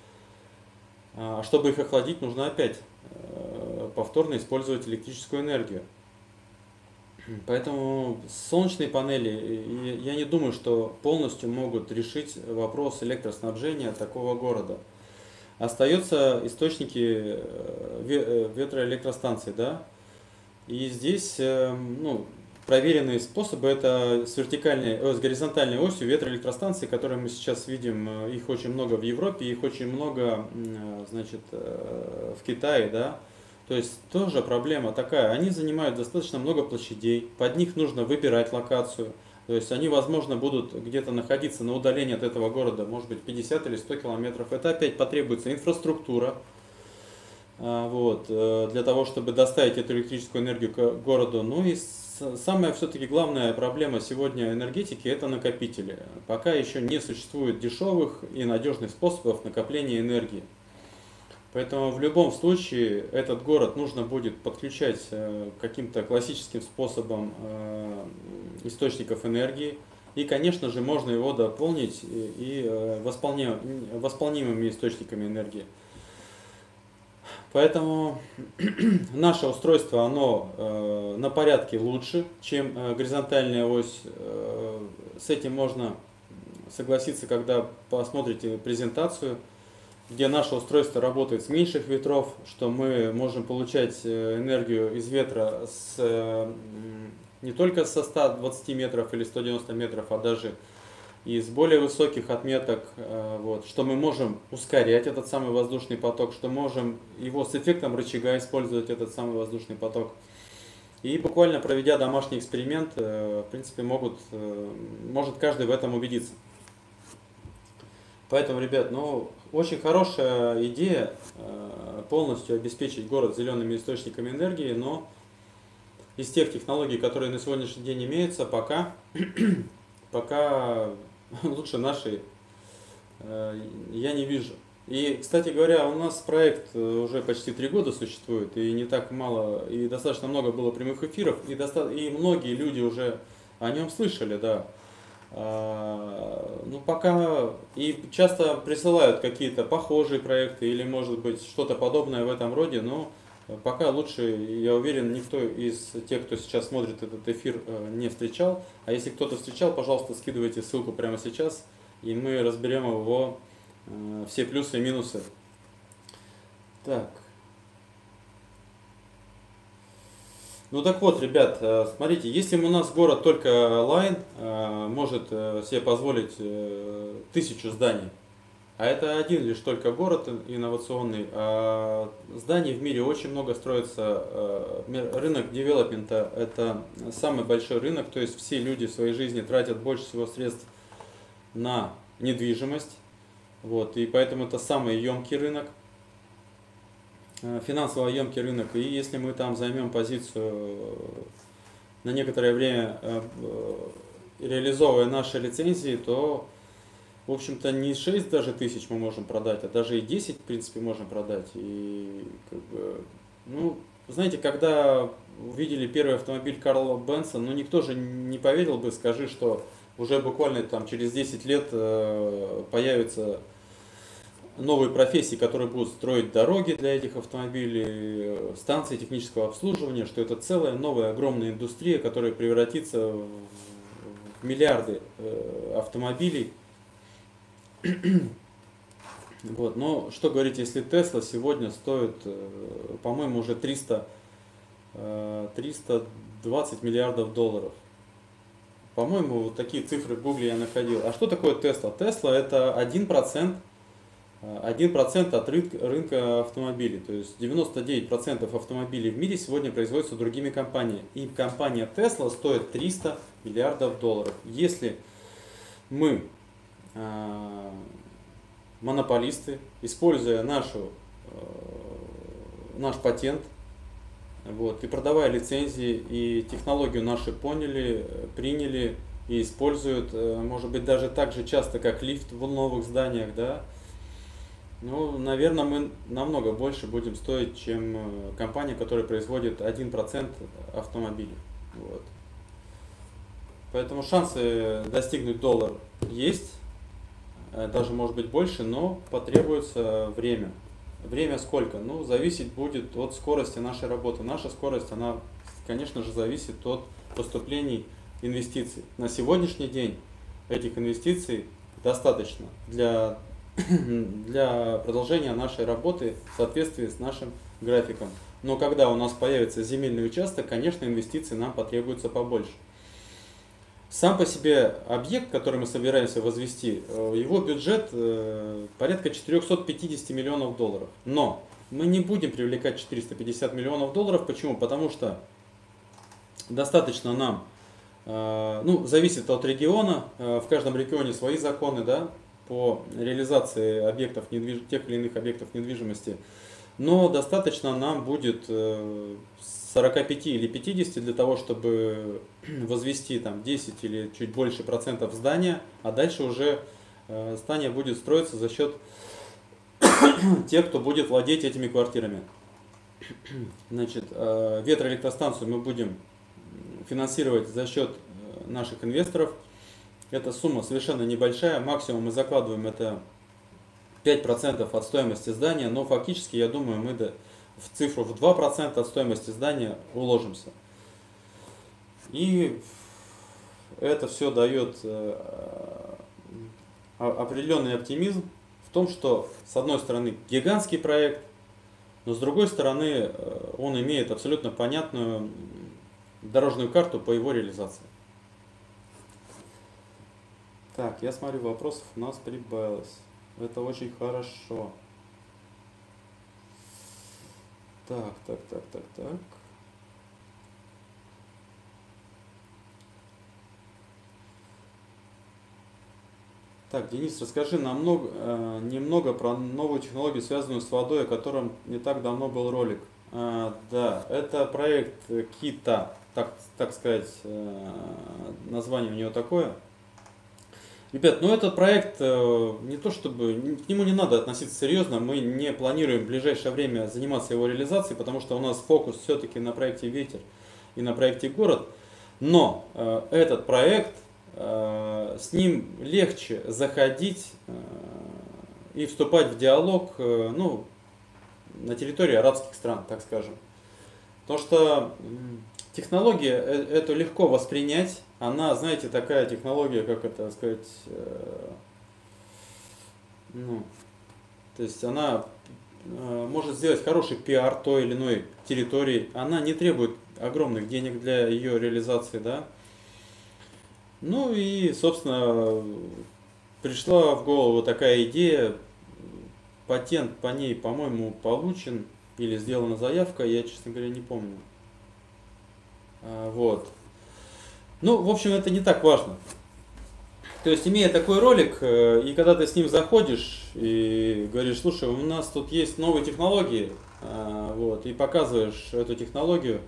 А чтобы их охладить, нужно опять э, повторно использовать электрическую энергию. Поэтому солнечные панели, я не думаю, что полностью могут решить вопрос электроснабжения такого города. Остаются источники ветроэлектростанций, да, и здесь, ну, проверенные способы — это с вертикальной, с горизонтальной осью ветроэлектростанции, которые мы сейчас видим, их очень много в Европе, их очень много, значит, в Китае, да. То есть тоже проблема такая, они занимают достаточно много площадей, под них нужно выбирать локацию, то есть они, возможно, будут где-то находиться на удалении от этого города, может быть, пятьдесят или сто километров. Это опять потребуется инфраструктура, вот, для того, чтобы доставить эту электрическую энергию к городу. Ну и самая все-таки главная проблема сегодня энергетики — это накопители. Пока еще не существует дешевых и надежных способов накопления энергии. Поэтому в любом случае этот город нужно будет подключать каким-то классическим способом источников энергии. И, конечно же, можно его дополнить и восполнимыми источниками энергии. Поэтому наше устройство, оно на порядке лучше, чем горизонтальная ось. С этим можно согласиться, когда посмотрите презентацию, где наше устройство работает с меньших ветров, что мы можем получать энергию из ветра с, не только со ста двадцати метров или ста девяноста метров, а даже из более высоких отметок, вот, что мы можем ускорять этот самый воздушный поток, что можем его с эффектом рычага использовать, этот самый воздушный поток. И буквально проведя домашний эксперимент, в принципе, могут, может каждый в этом убедиться. Поэтому, ребят, ну, очень хорошая идея полностью обеспечить город зелеными источниками энергии, но из тех технологий, которые на сегодняшний день имеются, пока, пока лучше нашей я не вижу. И, кстати говоря, у нас проект уже почти три года существует, и не так мало, и достаточно много было прямых эфиров, и, доста и многие люди уже о нем слышали, да. Ну, пока и часто присылают какие-то похожие проекты или, может быть, что-то подобное в этом роде, но пока лучше, я уверен, никто из тех, кто сейчас смотрит этот эфир, не встречал. А если кто-то встречал, пожалуйста, скидывайте ссылку прямо сейчас, и мы разберем его, все плюсы и минусы. Так. Ну так вот, ребят, смотрите, если у нас город только Line может себе позволить тысячу зданий, а это один лишь только город инновационный, а зданий в мире очень много строится, рынок девелопмента — это самый большой рынок, то есть все люди в своей жизни тратят больше всего средств на недвижимость, вот, и поэтому это самый емкий рынок. Финансово емкий рынок, и если мы там займем позицию на некоторое время, реализовывая наши лицензии, то, в общем-то, не шесть даже тысяч мы можем продать, а даже и десять, в принципе, можем продать. И, как бы, ну, знаете, когда увидели первый автомобиль Карла Бенца, ну, никто же не поверил бы, скажи, что уже буквально там через десять лет появится новые профессии, которые будут строить дороги для этих автомобилей, станции технического обслуживания, что это целая новая огромная индустрия, которая превратится в миллиарды автомобилей. Вот. Но что говорить, если Tesla сегодня стоит, по-моему, уже триста, триста двадцать миллиардов долларов. По-моему, вот такие цифры в Гугле я находил. А что такое Tesla? Tesla это один процент, один процент от рынка, рынка автомобилей. То есть девяносто девять процентов автомобилей в мире сегодня производятся другими компаниями. И компания Tesla стоит триста миллиардов долларов. Если мы, э, монополисты, используя нашу, э, наш патент, вот, и продавая лицензии, и технологию наши поняли, приняли и используют, может быть, даже так же часто, как лифт в новых зданиях, да, ну, наверное, мы намного больше будем стоить, чем компания, которая производит один процент автомобилей. Вот. Поэтому шансы достигнуть доллар есть, даже может быть больше, но потребуется время. Время сколько? Ну, зависеть будет от скорости нашей работы. Наша скорость, она, конечно же, зависит от поступлений инвестиций. На сегодняшний день этих инвестиций достаточно для, для продолжения нашей работы в соответствии с нашим графиком. Но когда у нас появится земельный участок, конечно, инвестиций нам потребуется побольше. Сам по себе объект, который мы собираемся возвести, его бюджет порядка четырёхсот пятидесяти миллионов долларов. Но мы не будем привлекать четыреста пятьдесят миллионов долларов. Почему? Потому что достаточно нам, ну, зависит от региона, в каждом регионе свои законы, да, по реализации объектов, недвиж... тех или иных объектов недвижимости. Но достаточно нам будет сорока пяти или пятидесяти для того, чтобы возвести там десять или чуть больше процентов здания, а дальше уже здание будет строиться за счет тех, кто будет владеть этими квартирами. Значит, ветроэлектростанцию мы будем финансировать за счет наших инвесторов. Эта сумма совершенно небольшая, максимум мы закладываем это пять процентов от стоимости здания, но фактически, я думаю, мы в цифру в два процента от стоимости здания уложимся. И это все дает определенный оптимизм в том, что с одной стороны гигантский проект, но с другой стороны он имеет абсолютно понятную дорожную карту по его реализации. Так, я смотрю, вопросов у нас прибавилось. Это очень хорошо. Так, так, так, так, так. Так, Денис, расскажи нам много, э, немного про новую технологию, связанную с водой, о котором не так давно был ролик. А, да, это проект Кита, так, так сказать, э, название у него такое. Ребят, ну этот проект, не то чтобы, к нему не надо относиться серьезно, мы не планируем в ближайшее время заниматься его реализацией, потому что у нас фокус все-таки на проекте «Ветер» и на проекте «Город». Но э, этот проект, э, с ним легче заходить э, и вступать в диалог, э, ну, на территории арабских стран, так скажем. Потому что технология эту легко воспринять. Она, знаете, такая технология, как это сказать, э, ну, то есть она э, может сделать хороший пиар той или иной территории. Она не требует огромных денег для ее реализации, да. Ну и, собственно, пришла в голову такая идея. Патент по ней, по-моему, получен или сделана заявка, я, честно говоря, не помню. А, вот. Ну, в общем, это не так важно. То есть, имея такой ролик, и когда ты с ним заходишь и говоришь, слушай, у нас тут есть новые технологии, вот, и показываешь эту технологию,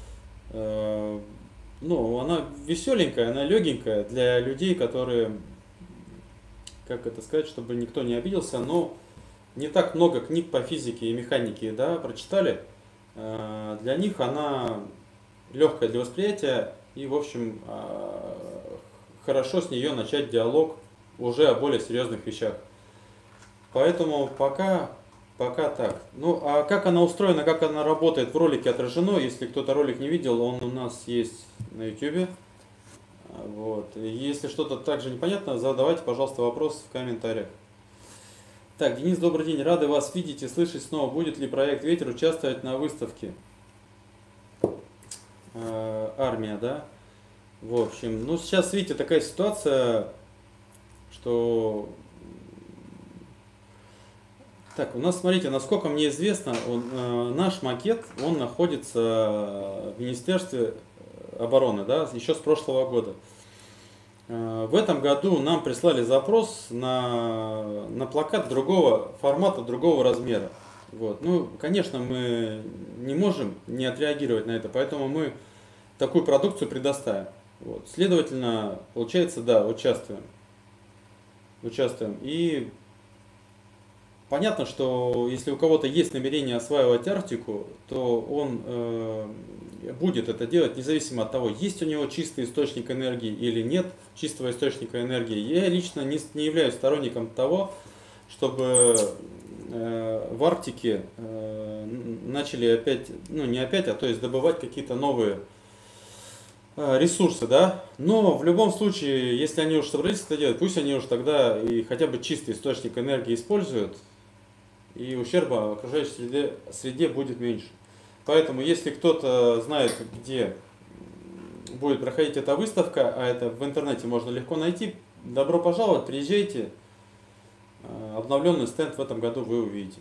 ну, она веселенькая, она легенькая для людей, которые, как это сказать, чтобы никто не обиделся, но не так много книг по физике и механике, да, прочитали. Для них она легкая для восприятия. И, в общем, хорошо с нее начать диалог уже о более серьезных вещах. Поэтому пока, пока так. Ну, а как она устроена, как она работает, в ролике отражено. Если кто-то ролик не видел, он у нас есть на ютубе. Вот. Если что-то также непонятно, задавайте, пожалуйста, вопрос в комментариях. Так, Денис, добрый день. Рады вас видеть и слышать снова. Будет ли проект «Ветер» участвовать на выставке? Армия, да? В общем, ну сейчас, видите, такая ситуация, что... Так, у нас, смотрите, насколько мне известно, он, э, наш макет, он находится в Министерстве обороны, да, еще с прошлого года. Э, в этом году нам прислали запрос на, на плакат другого формата, другого размера. Вот. Ну, конечно, мы не можем не отреагировать на это, поэтому мы такую продукцию предоставим. Вот. Следовательно, получается, да, участвуем. Участвуем. И понятно, что если у кого-то есть намерение осваивать Арктику, то он э, будет это делать независимо от того, есть у него чистый источник энергии или нет чистого источника энергии. Я лично не, не являюсь сторонником того, чтобы э, в Арктике э, начали опять, ну не опять, а то есть добывать какие-то новые ресурсы, да, но в любом случае, если они уж собрались это делать, пусть они уж тогда и хотя бы чистый источник энергии используют, и ущерба окружающей среде, среде будет меньше. Поэтому, если кто-то знает, где будет проходить эта выставка, а это в интернете можно легко найти, добро пожаловать, приезжайте, обновленный стенд в этом году вы увидите.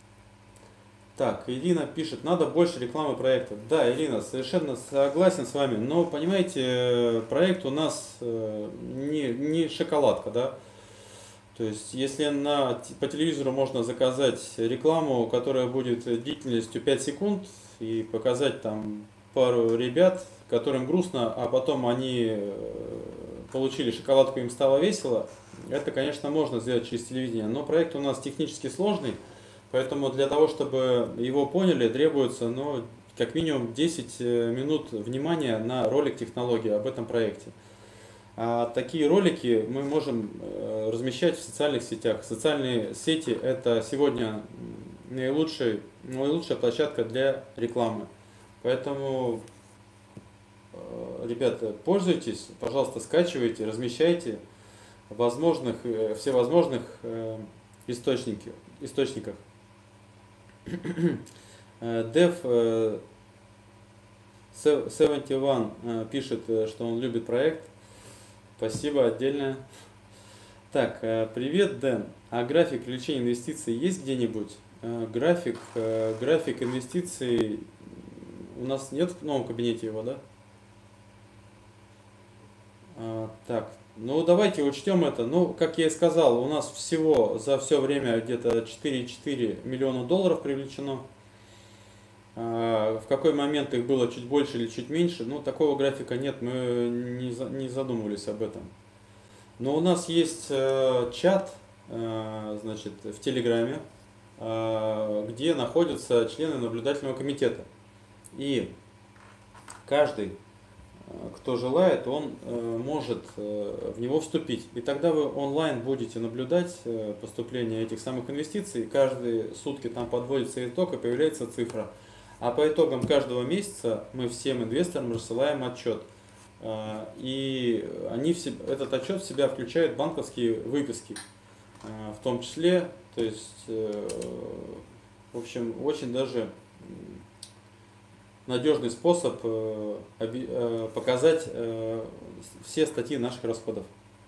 Так, Ирина пишет, надо больше рекламы проекта. Да, Ирина, совершенно согласен с вами, но, понимаете, проект у нас не, не шоколадка, да. То есть, если на, по телевизору можно заказать рекламу, которая будет длительностью пять секунд, и показать там пару ребят, которым грустно, а потом они получили шоколадку, им стало весело, это, конечно, можно сделать через телевидение, но проект у нас технически сложный. Поэтому для того, чтобы его поняли, требуется, ну, как минимум десять минут внимания на ролик технологии об этом проекте. А такие ролики мы можем размещать в социальных сетях. Социальные сети – это сегодня наилучший, наилучшая площадка для рекламы. Поэтому, ребята, пользуйтесь, пожалуйста, скачивайте, размещайте в возможных, всевозможных источниках. источниках. Dev семьдесят один пишет, что он любит проект. Спасибо отдельно. Так, привет, Дэн. А график привлечения инвестиций есть где-нибудь? График, график инвестиций у нас нет в новом кабинете его, да? Так, ну давайте учтем это. Ну, как я и сказал, у нас всего за все время где-то четыре и четыре миллиона долларов привлечено. В какой момент их было чуть больше или чуть меньше, ну такого графика нет, мы не, не задумывались об этом. Но у нас есть чат, значит, в Телеграме, где находятся члены наблюдательного комитета. И каждый, кто желает, он может в него вступить. И тогда вы онлайн будете наблюдать поступление этих самых инвестиций. Каждые сутки там подводится итог и появляется цифра. А по итогам каждого месяца мы всем инвесторам рассылаем отчет. И они в себя, этот отчет в себя включает банковские выписки. В том числе, то есть, в общем, очень даже надежный способ показать все статьи наших расходов.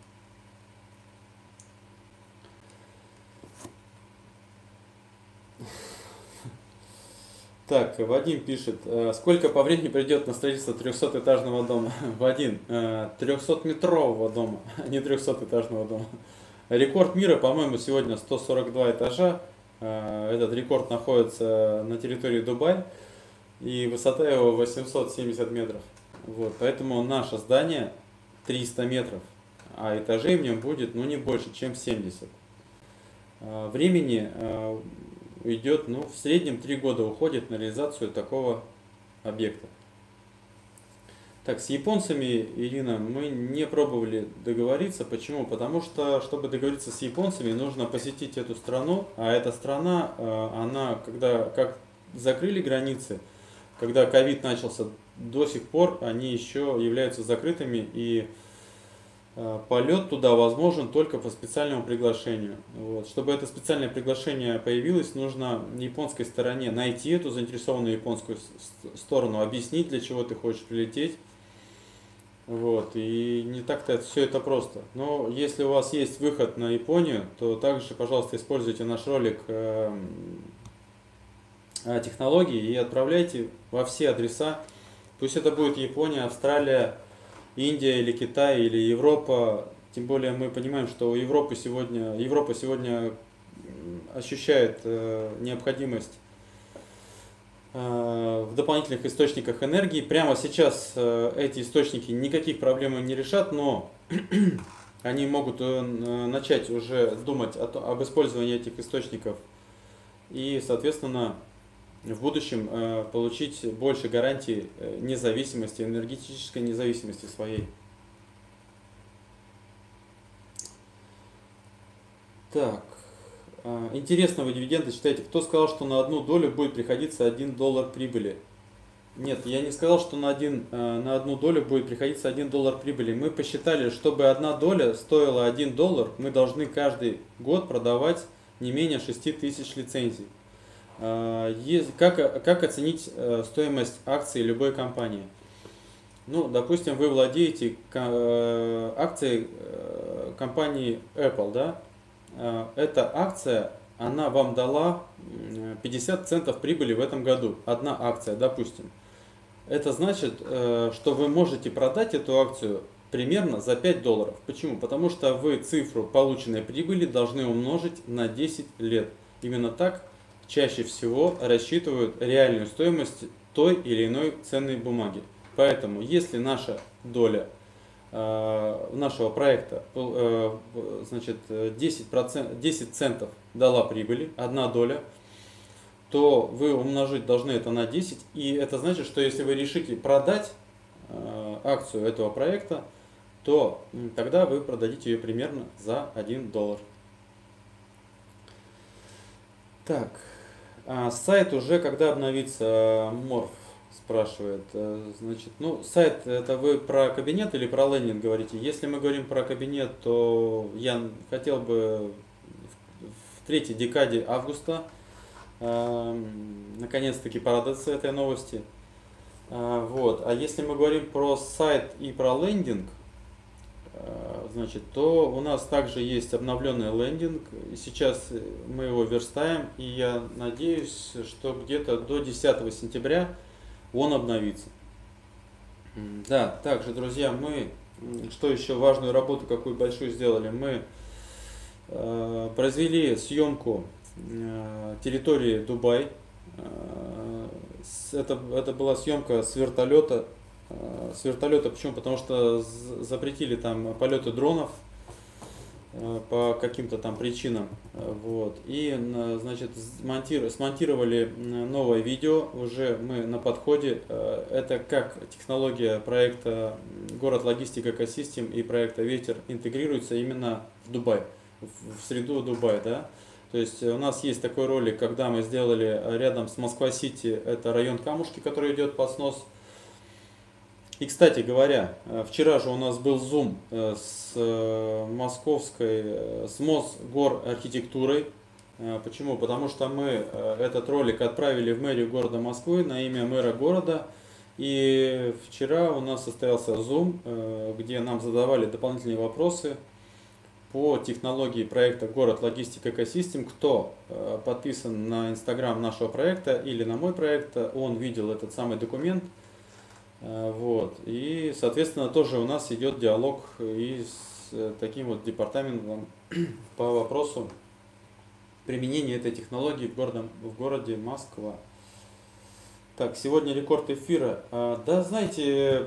Так, Вадим пишет, сколько по времени придет на строительство трехсотэтажного дома? Вадим, трехсотметрового дома, а не трехсотэтажного дома. Рекорд мира, по-моему, сегодня сто сорок два этажа. Этот рекорд находится на территории Дубая. И высота его восемьсот семьдесят метров. Вот, поэтому наше здание триста метров, а этажей в нем будет ну, не больше, чем семьдесят. Времени идет, ну, в среднем три года уходит на реализацию такого объекта. Так, с японцами, Ирина, мы не пробовали договориться. Почему? Потому что, чтобы договориться с японцами, нужно посетить эту страну, а эта страна, она, когда как закрыли границы, когда ковид начался, до сих пор они еще являются закрытыми, и полет туда возможен только по специальному приглашению. Вот. Чтобы это специальное приглашение появилось, нужно японской стороне найти эту заинтересованную японскую сторону, объяснить, для чего ты хочешь прилететь. Вот, и не так-то все это просто. Но если у вас есть выход на Японию, то также, пожалуйста, используйте наш ролик э, о технологии и отправляйте во все адреса. Пусть это будет Япония, Австралия, Индия или Китай или Европа. Тем более мы понимаем, что у Европы сегодня, Европа сегодня ощущает э, необходимость э, в дополнительных источниках энергии. Прямо сейчас э, эти источники никаких проблем не решат, но они могут э, начать уже думать о, об использовании этих источников и, соответственно, в будущем э, получить больше гарантий э, независимости, энергетической независимости своей. Так, э, интересно вы дивиденды считаете. Кто сказал, что на одну долю будет приходиться один доллар прибыли? Нет, я не сказал, что на, один, э, на одну долю будет приходиться один доллар прибыли. Мы посчитали, чтобы одна доля стоила один доллар, мы должны каждый год продавать не менее шести тысяч лицензий. Как, как оценить стоимость акций любой компании? Ну, допустим, вы владеете акцией компании Apple, да? Эта акция, она вам дала пятьдесят центов прибыли в этом году. Одна акция, допустим. Это значит, что вы можете продать эту акцию примерно за пять долларов. Почему? Потому что вы цифру полученной прибыли должны умножить на десять лет. Именно так чаще всего рассчитывают реальную стоимость той или иной ценной бумаги. Поэтому, если наша доля э, нашего проекта э, значит, десять процентов, десять центов дала прибыли, одна доля, то вы умножить должны это на десять. И это значит, что если вы решите продать э, акцию этого проекта, то тогда вы продадите ее примерно за один доллар. Так. А сайт уже когда обновится, Морф спрашивает. Значит, ну, сайт, это вы про кабинет или про лендинг говорите? Если мы говорим про кабинет, то я хотел бы в третьей декаде августа э, наконец-таки порадоваться этой новости. Э, вот. А если мы говорим про сайт и про лендинг, значит, то у нас также есть обновленный лендинг. Сейчас мы его верстаем, и я надеюсь, что где-то до десятого сентября он обновится. Да, также, друзья, мы, что еще важную работу, какую большую сделали, мы э, произвели съемку э, территории Дубай. Э, это, это была съемка с вертолета. С вертолета, почему? Потому что запретили там полеты дронов по каким-то там причинам. Вот. И, значит, смонтировали новое видео, уже мы на подходе. Это как технология проекта «Город Логистик Экосистем» и проекта «Ветер» интегрируется именно в Дубай, в среду Дубая, да. То есть у нас есть такой ролик, когда мы сделали рядом с Москва-Сити, это район Камушки, который идет под снос. И, кстати говоря, вчера же у нас был зум с московской, с Мосгорархитектурой. Почему? Потому что мы этот ролик отправили в мэрию города Москвы на имя мэра города. И вчера у нас состоялся зум, где нам задавали дополнительные вопросы по технологии проекта «Город Логистик Экосистем». Кто подписан на инстаграм нашего проекта или на мой проект, он видел этот самый документ. Вот. И, соответственно, тоже у нас идет диалог и с таким вот департаментом по вопросу применения этой технологии в, городе, в городе Москва. Так, сегодня рекорд эфира. Да, знаете,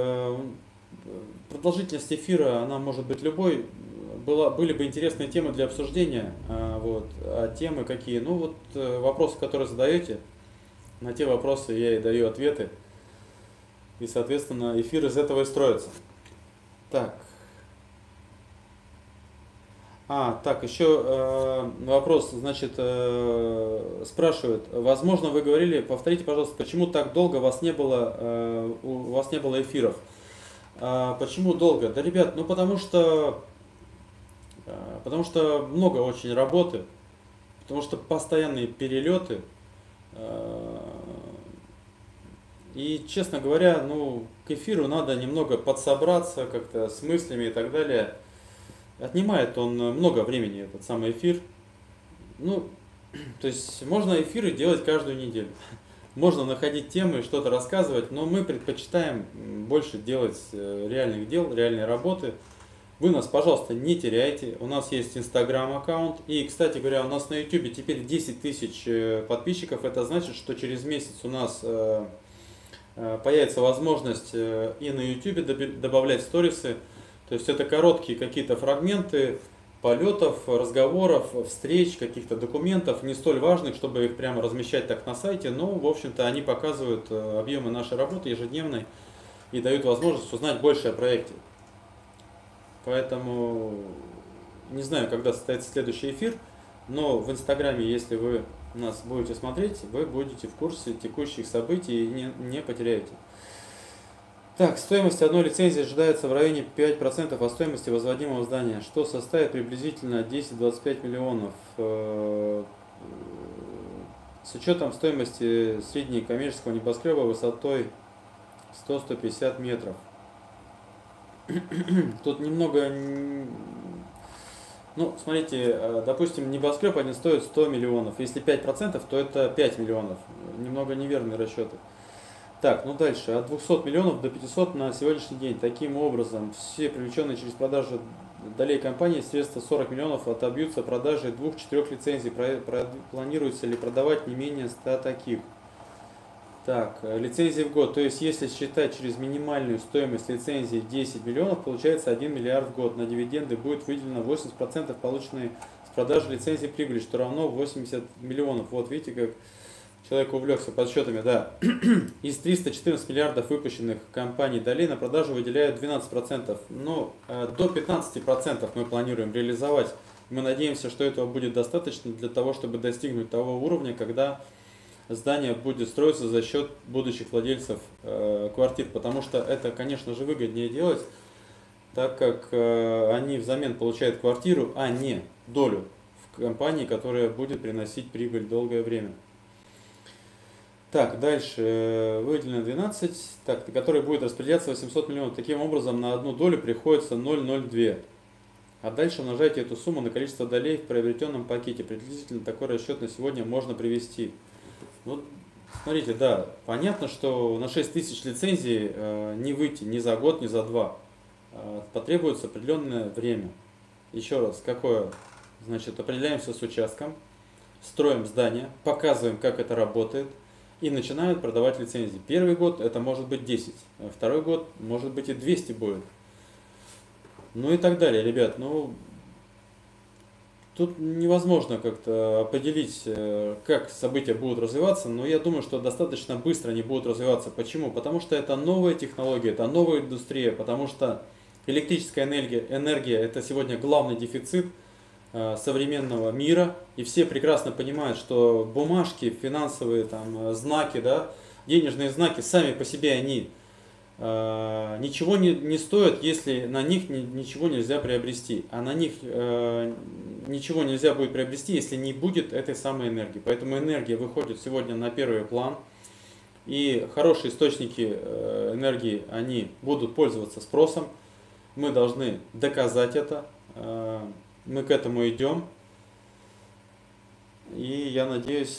продолжительность эфира, она может быть любой. Была, были бы интересные темы для обсуждения. Вот. А темы какие? Ну вот вопросы, которые задаете, на те вопросы я и даю ответы. И, соответственно, эфир из этого и строится. Так. А, так, еще э, вопрос, значит, э, спрашивают, возможно, вы говорили, повторите, пожалуйста, почему так долго вас не было, э, у вас не было эфиров? А, почему долго? Да, ребят, ну потому что, э, потому что много очень работы, потому что постоянные перелеты. Э, И, честно говоря, ну, к эфиру надо немного подсобраться как-то с мыслями и так далее. Отнимает он много времени, этот самый эфир. Ну, то есть можно эфиры делать каждую неделю. Можно находить темы, что-то рассказывать, но мы предпочитаем больше делать реальных дел, реальной работы. Вы нас, пожалуйста, не теряйте. У нас есть Инстаграм аккаунт. И, кстати говоря, у нас на Ютубе теперь десять тысяч подписчиков. Это значит, что через месяц у нас появится возможность и на Ютубе добавлять сторисы. То есть это короткие какие-то фрагменты полетов, разговоров, встреч, каких-то документов, не столь важных, чтобы их прямо размещать так на сайте, но, в общем-то, они показывают объемы нашей работы ежедневной и дают возможность узнать больше о проекте. Поэтому не знаю, когда состоится следующий эфир, но в Инстаграме, если вы нас будете смотреть, вы будете в курсе текущих событий и не, не потеряете. Так, стоимость одной лицензии ожидается в районе пяти процентов от стоимости возводимого здания, что составит приблизительно десять-двадцать пять миллионов. С учетом стоимости среднекоммерческого небоскреба высотой сто-сто пятьдесят метров. Тут немного... Ну, смотрите, допустим, небоскреб один стоит сто миллионов. Если пять процентов, то это пять миллионов. Немного неверные расчеты. Так, ну дальше. От двухсот миллионов до пятисот на сегодняшний день. Таким образом, все привлеченные через продажу долей компании средства сорок миллионов отобьются продажей двух-четырех лицензий. Про, про, планируется ли продавать не менее ста таких? Так, лицензии в год. То есть, если считать через минимальную стоимость лицензии десять миллионов, получается один миллиард в год. На дивиденды будет выделено восемьдесят процентов полученной с продажи лицензии прибыли, что равно восемьдесят миллионов. Вот видите, как человек увлекся подсчетами, да. Из триста четырнадцати миллиардов выпущенных компаний долей на продажу выделяют двенадцать процентов. Но э, до пятнадцати процентов мы планируем реализовать. Мы надеемся, что этого будет достаточно для того, чтобы достигнуть того уровня, когда здание будет строиться за счет будущих владельцев э, квартир. Потому что это, конечно же, выгоднее делать, так как э, они взамен получают квартиру, а не долю в компании, которая будет приносить прибыль долгое время. Так, дальше выделено двенадцать, так, который будет распределяться восемьсот миллионов. Таким образом, на одну долю приходится ноль целых ноль две. А дальше умножайте эту сумму на количество долей в приобретенном пакете. Приблизительно такой расчет на сегодня можно привести. Вот, смотрите, да, понятно, что на шесть тысяч лицензий э, не выйти ни за год, ни за два. Э, потребуется определенное время. Еще раз, какое? Значит, определяемся с участком, строим здание, показываем, как это работает. И начинают продавать лицензии. Первый год это может быть десять, а второй год может быть и двести будет. Ну и так далее, ребят. Ну, тут невозможно как-то определить, как события будут развиваться, но я думаю, что достаточно быстро они будут развиваться. Почему? Потому что это новая технология, это новая индустрия, потому что электрическая энергия, энергия это сегодня главный дефицит современного мира, и все прекрасно понимают, что бумажки, финансовые там знаки, да, денежные знаки сами по себе они э, ничего не, не стоят, если на них ни, ничего нельзя приобрести, а на них э, ничего нельзя будет приобрести, если не будет этой самой энергии. Поэтому энергия выходит сегодня на первый план, и хорошие источники э, энергии они будут пользоваться спросом. Мы должны доказать это. Э, Мы к этому идем, и я надеюсь,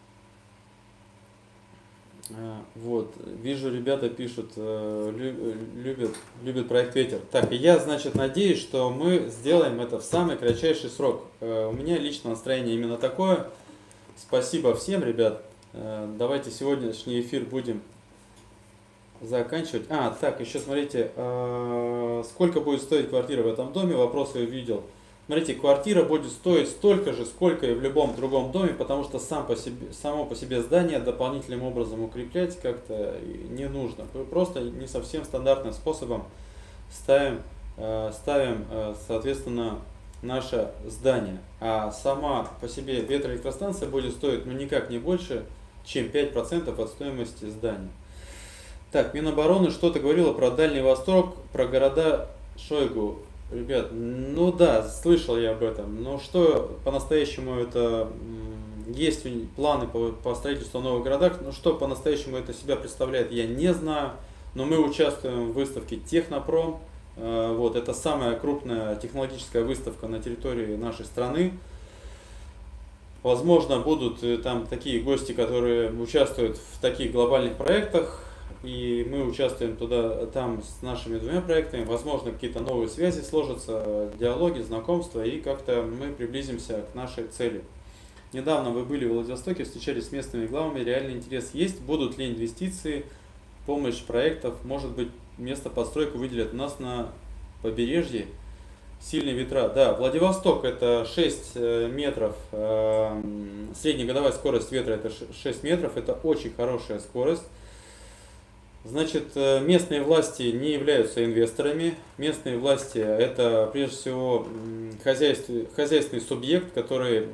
вот, вижу, ребята пишут, любят, любят проект Ветер. Так, и я, значит, надеюсь, что мы сделаем это в самый кратчайший срок. У меня лично настроение именно такое. Спасибо всем, ребят. Давайте сегодняшний эфир будем заканчивать. А, так, еще смотрите, сколько будет стоить квартира в этом доме, вопрос я увидел. Смотрите, квартира будет стоить столько же, сколько и в любом другом доме, потому что сам по себе, само по себе здание дополнительным образом укреплять как-то не нужно. Мы просто не совсем стандартным способом ставим, ставим, соответственно, наше здание. А сама по себе ветроэлектростанция будет стоить ну никак не больше, чем пять процентов от стоимости здания. Так, Минобороны что-то говорило про Дальний Восток, про города Шойгу. Ребят, ну да, слышал я об этом, но что по-настоящему это есть планы по, по строительству новых городах, но что по-настоящему это себя представляет, я не знаю. Но мы участвуем в выставке Технопром. Вот, это самая крупная технологическая выставка на территории нашей страны. Возможно, будут там такие гости, которые участвуют в таких глобальных проектах, и мы участвуем туда, там с нашими двумя проектами. Возможно, какие-то новые связи сложатся, диалоги, знакомства, и как-то мы приблизимся к нашей цели. Недавно вы были в Владивостоке, встречались с местными главами, реальный интерес есть, будут ли инвестиции, помощь проектов, может быть, место постройку выделят. У нас на побережье сильные ветра. Да, Владивосток это шесть метров, среднегодовая скорость ветра это шесть метров, это очень хорошая скорость. Значит, местные власти не являются инвесторами. Местные власти это прежде всего хозяйственный, хозяйственный субъект, который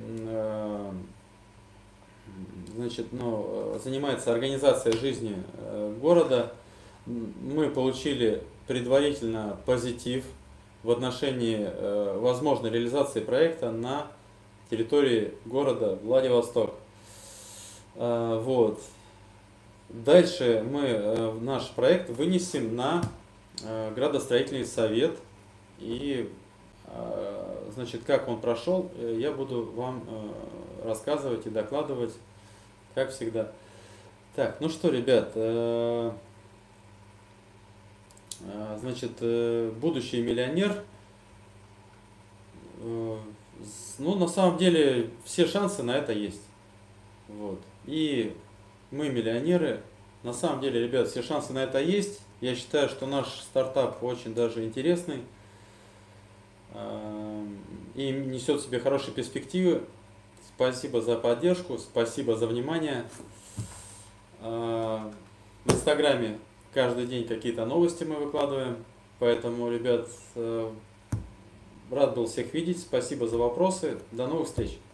значит, ну, занимается организацией жизни города. Мы получили предварительно позитив в отношении э, возможной реализации проекта на территории города Владивосток. Э, вот. Дальше мы э, наш проект вынесем на э, градостроительный совет. И э, значит, как он прошел, я буду вам э, рассказывать и докладывать, как всегда. Так, ну что, ребят, э, значит, будущий миллионер, ну, на самом деле, все шансы на это есть. Вот. И мы миллионеры. На самом деле, ребят, все шансы на это есть. Я считаю, что наш стартап очень даже интересный и несет в себе хорошие перспективы. Спасибо за поддержку, спасибо за внимание. В Инстаграме каждый день какие-то новости мы выкладываем, поэтому, ребят, рад был всех видеть, спасибо за вопросы, до новых встреч!